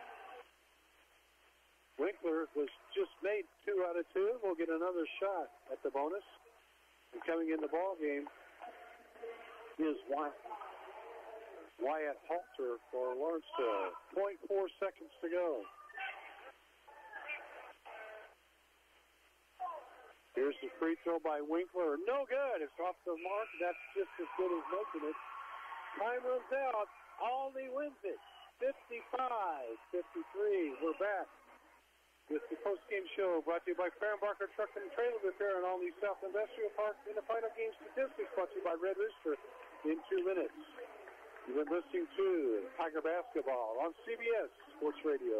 Winkler was just made two out of two. We'll get another shot at the bonus. And coming in the ball game is Wyatt, Wyatt Halter for Lawrenceville. point four seconds to go. Here's the free throw by Winkler. No good. It's off the mark. That's just as good as making it. Time runs out. Alney wins it. fifty-five fifty-three. We're back with the post-game show brought to you by Fehrenbacher Truck and Trailer Repair and Alney South Industrial Park. In the final game statistics brought to you by Red Rooster in two minutes. You've been listening to Tiger Basketball on C B S Sports Radio.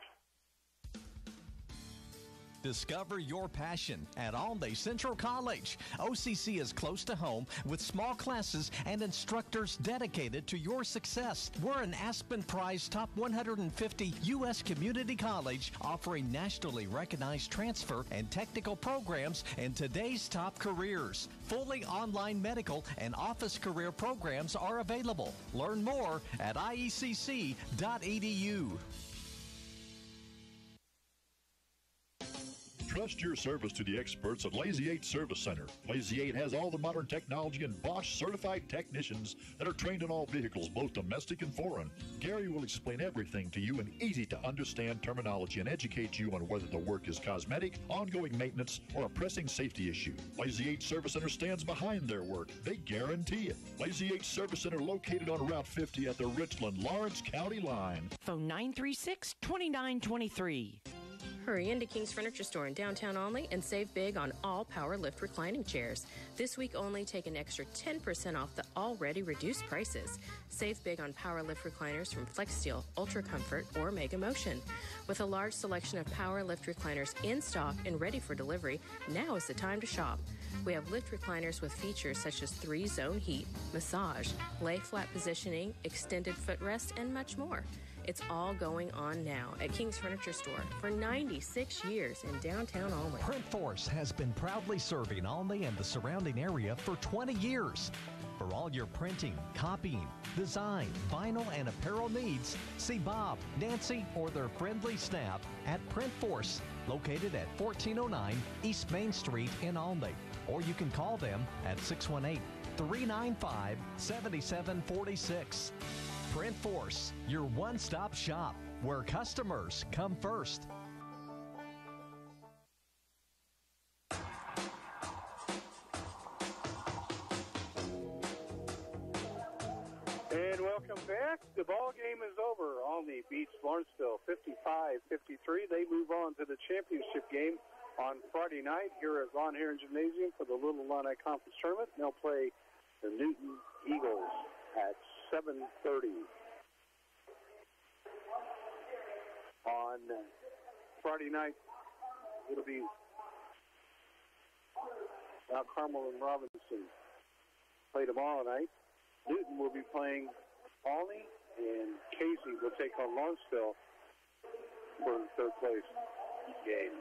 Discover your passion at Alney Central College. O C C is close to home with small classes and instructors dedicated to your success. We're an Aspen Prize Top one hundred fifty U S community college offering nationally recognized transfer and technical programs in today's top careers. Fully online medical and office career programs are available. Learn more at I E C C dot E D U. Trust your service to the experts at Lazy eight Service Center. Lazy eight has all the modern technology and Bosch certified technicians that are trained in all vehicles, both domestic and foreign. Gary will explain everything to you in easy to understand terminology and educate you on whether the work is cosmetic, ongoing maintenance, or a pressing safety issue. Lazy eight Service Center stands behind their work. They guarantee it. Lazy eight Service Center located on Route fifty at the Richland-Lawrence County line. Phone nine three six, two nine two three. Hurry into King's Furniture Store in downtown Alney and save big on all Power Lift reclining chairs. This week only, take an extra ten percent off the already reduced prices. Save big on Power Lift recliners from FlexSteel, Ultra Comfort, or Mega Motion. With a large selection of Power Lift recliners in stock and ready for delivery, now is the time to shop. We have lift recliners with features such as three-zone heat, massage, lay flat positioning, extended footrest, and much more. It's all going on now at King's Furniture Store for ninety-six years in downtown Alney. PrintForce has been proudly serving Alney and the surrounding area for twenty years. For all your printing, copying, design, vinyl, and apparel needs, see Bob, Nancy, or their friendly staff at PrintForce, located at fourteen oh nine East Main Street in Alney. Or you can call them at six one eight, three nine five, seven seven four six. PrintForce, your one-stop shop, where customers come first. And welcome back. The ball game is over. Alney beats Lawrenceville fifty-five fifty-three. They move on to the championship game on Friday night here at Ron Herron Gymnasium for the Little Illini Conference Tournament. They'll play the Newton Eagles at seven thirty. On Friday night, it'll be Mount Carmel and Robinson play tomorrow night. Newton will be playing Alney, and Casey will take on Lawrenceville for the third place game.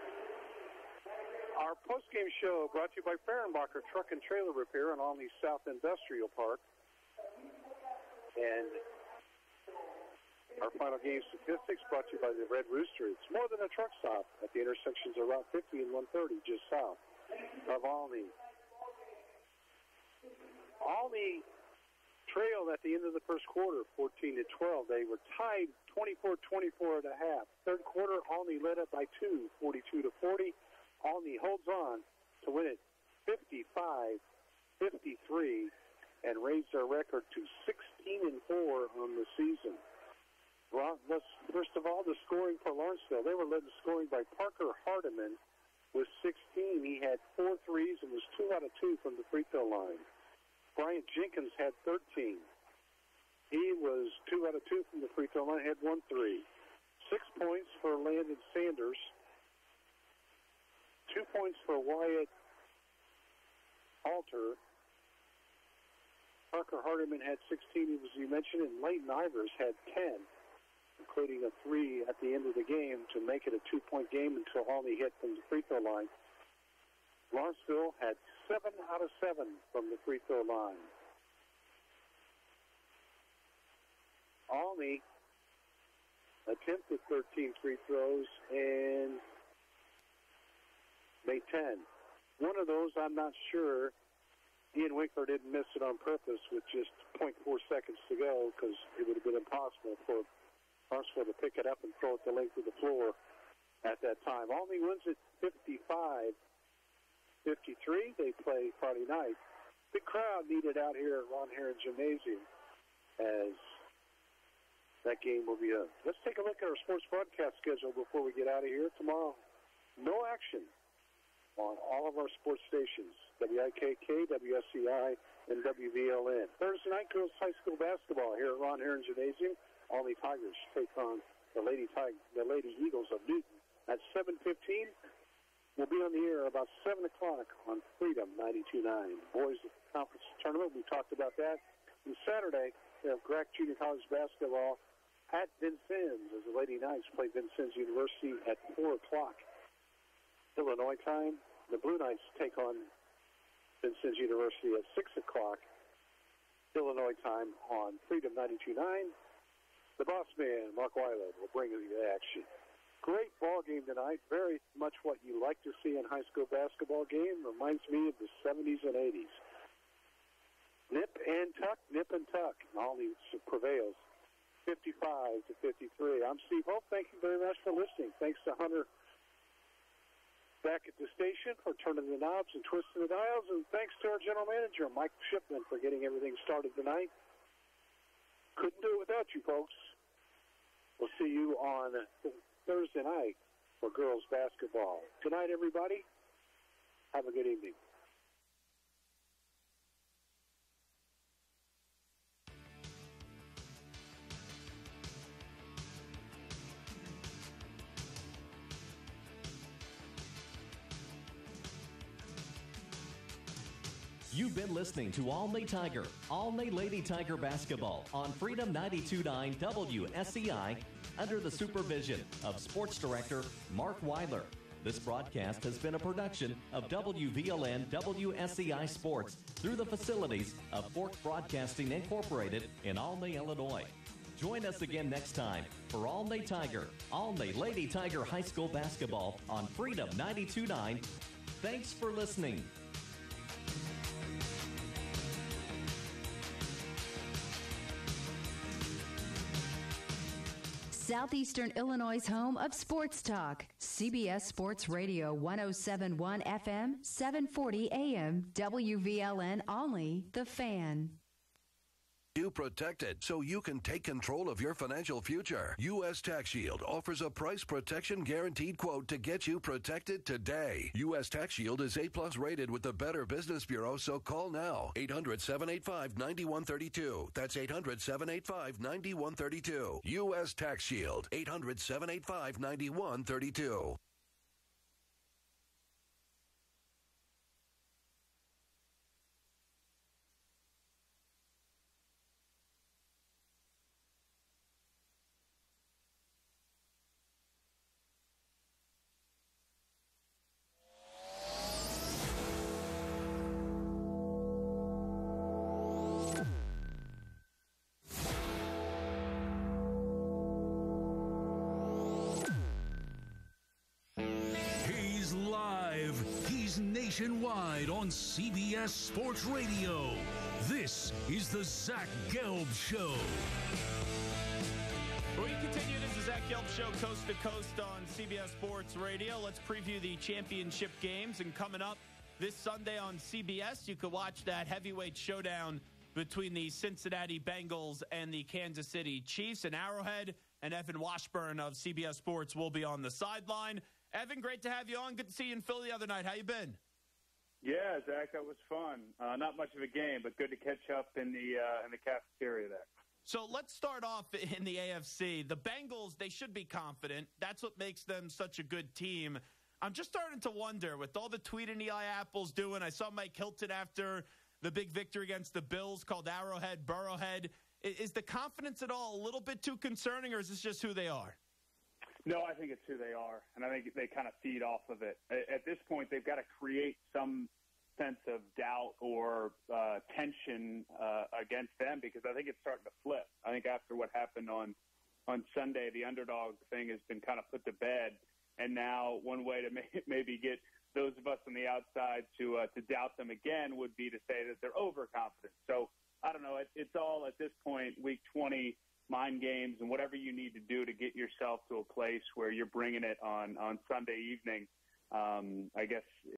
Our post-game show brought to you by Fehrenbacher Truck and Trailer Repair on Alney South Industrial Park. And our final game statistics brought to you by the Red Rooster. It's more than a truck stop at the intersections of Route fifty and one thirty, just south of Alney. Alney trailed at the end of the first quarter, fourteen to twelve. They were tied twenty-four twenty-four at a half. Third quarter, Alney led up by two, forty-two to forty. Alney holds on to win it fifty-five fifty-three and raise their record to sixteen and four on the season. Well, let's, first of all, the scoring for Lawrenceville. They were led in scoring by Parker Hardiman with sixteen. He had four threes and was two out of two from the free throw line. Bryant Jenkins had thirteen. He was two out of two from the free throw line, had one three. Six points for Landon Sanders. Two points for Wyatt Alter. Parker Hardiman had sixteen, as you mentioned, and Leighton Ivers had ten, including a three at the end of the game to make it a two-point game until Alney hit from the free throw line. Lawrenceville had seven out of seven from the free throw line. Alney attempted thirteen free throws and made ten. One of those, I'm not sure, Ian Winkler didn't miss it on purpose with just zero point four seconds to go, because it would have been impossible for Lawrenceville to pick it up and throw it the length of the floor at that time. Alney wins it fifty-five fifty-three. They play Friday night. Big crowd needed out here at Ron Herron Gymnasium as that game will be a. Let's take a look at our sports broadcast schedule before we get out of here. Tomorrow, no action on all of our sports stations, W I K K, W S C I, and W V L N. Thursday night, girls high school basketball here at Ron Heron Gymnasium. Olney Tigers take on the Lady Tig- the Lady Eagles of Newton at seven fifteen. We'll be on the air about seven o'clock on Freedom ninety-two point nine. Boys Conference Tournament, we talked about that. And Saturday, we have Grack Junior College basketball at Vincennes as the Lady Knights play Vincennes University at four o'clock. Illinois time, the Blue Knights take on Vincennes University at six o'clock. Illinois time on Freedom ninety-two point nine. The boss man, Mark Weiler, will bring you the action. Great ball game tonight. Very much what you like to see in high school basketball game. Reminds me of the seventies and eighties. Nip and tuck, nip and tuck. Olney prevails fifty-five to fifty-three. I'm Steve Hope. Thank you very much for listening. Thanks to Hunter back at the station for turning the knobs and twisting the dials. And thanks to our general manager, Mike Shipman, for getting everything started tonight. Couldn't do it without you, folks. We'll see you on Thursday night for girls basketball. Good night, everybody. Have a good evening. You've been listening to Olney Tiger, Olney Lady Tiger Basketball on Freedom ninety-two point nine W S E I under the supervision of Sports Director Mark Weiler. This broadcast has been a production of W V L N W S E I Sports through the facilities of Fork Broadcasting Incorporated in Olney, Illinois. Join us again next time for Olney Tiger, Olney Lady Tiger High School Basketball on Freedom ninety-two point nine. Thanks for listening. Southeastern Illinois' home of sports talk. C B S Sports Radio, one oh seven point one F M, seven forty A M, W V L N Olney, The Fan. You protected so you can take control of your financial future. U S Tax Shield offers a price protection guaranteed quote to get you protected today. U S Tax Shield is A plus rated with the Better Business Bureau, so call now. eight hundred, seven eight five, nine one three two. That's eight hundred, seven eight five, nine one three two. U S Tax Shield, eight hundred, seven eight five, nine one three two. Nationwide on C B S Sports Radio. This is the Zach Gelb Show. We continue. This is Zach Gelb Show, coast to coast on C B S Sports Radio. Let's preview the championship games. And coming up this Sunday on C B S, you could watch that heavyweight showdown between the Cincinnati Bengals and the Kansas City Chiefs in Arrowhead. And Evan Washburn of C B S Sports will be on the sideline. Evan, great to have you on. Good to see you in Philly the other night. How you been? Yeah, Zach, that was fun. Uh, not much of a game, but good to catch up in the uh, in the cafeteria there. So let's start off in the A F C. The Bengals, they should be confident. That's what makes them such a good team. I'm just starting to wonder, with all the tweeting Eli Apple's doing, I saw Mike Hilton after the big victory against the Bills called Arrowhead, Burrowhead. Is the confidence at all a little bit too concerning, or is this just who they are? No, I think it's who they are, and I think they kind of feed off of it. At this point, they've got to create some sense of doubt or uh, tension uh, against them, because I think it's starting to flip. I think after what happened on, on Sunday, the underdog thing has been kind of put to bed, and now one way to may- maybe get those of us on the outside to uh, to doubt them again would be to say that they're overconfident. So, I don't know. It, it's all, at this point, week twenty, mind games and whatever you need to do to get yourself to a place where you're bringing it on, on Sunday evening. Um, I guess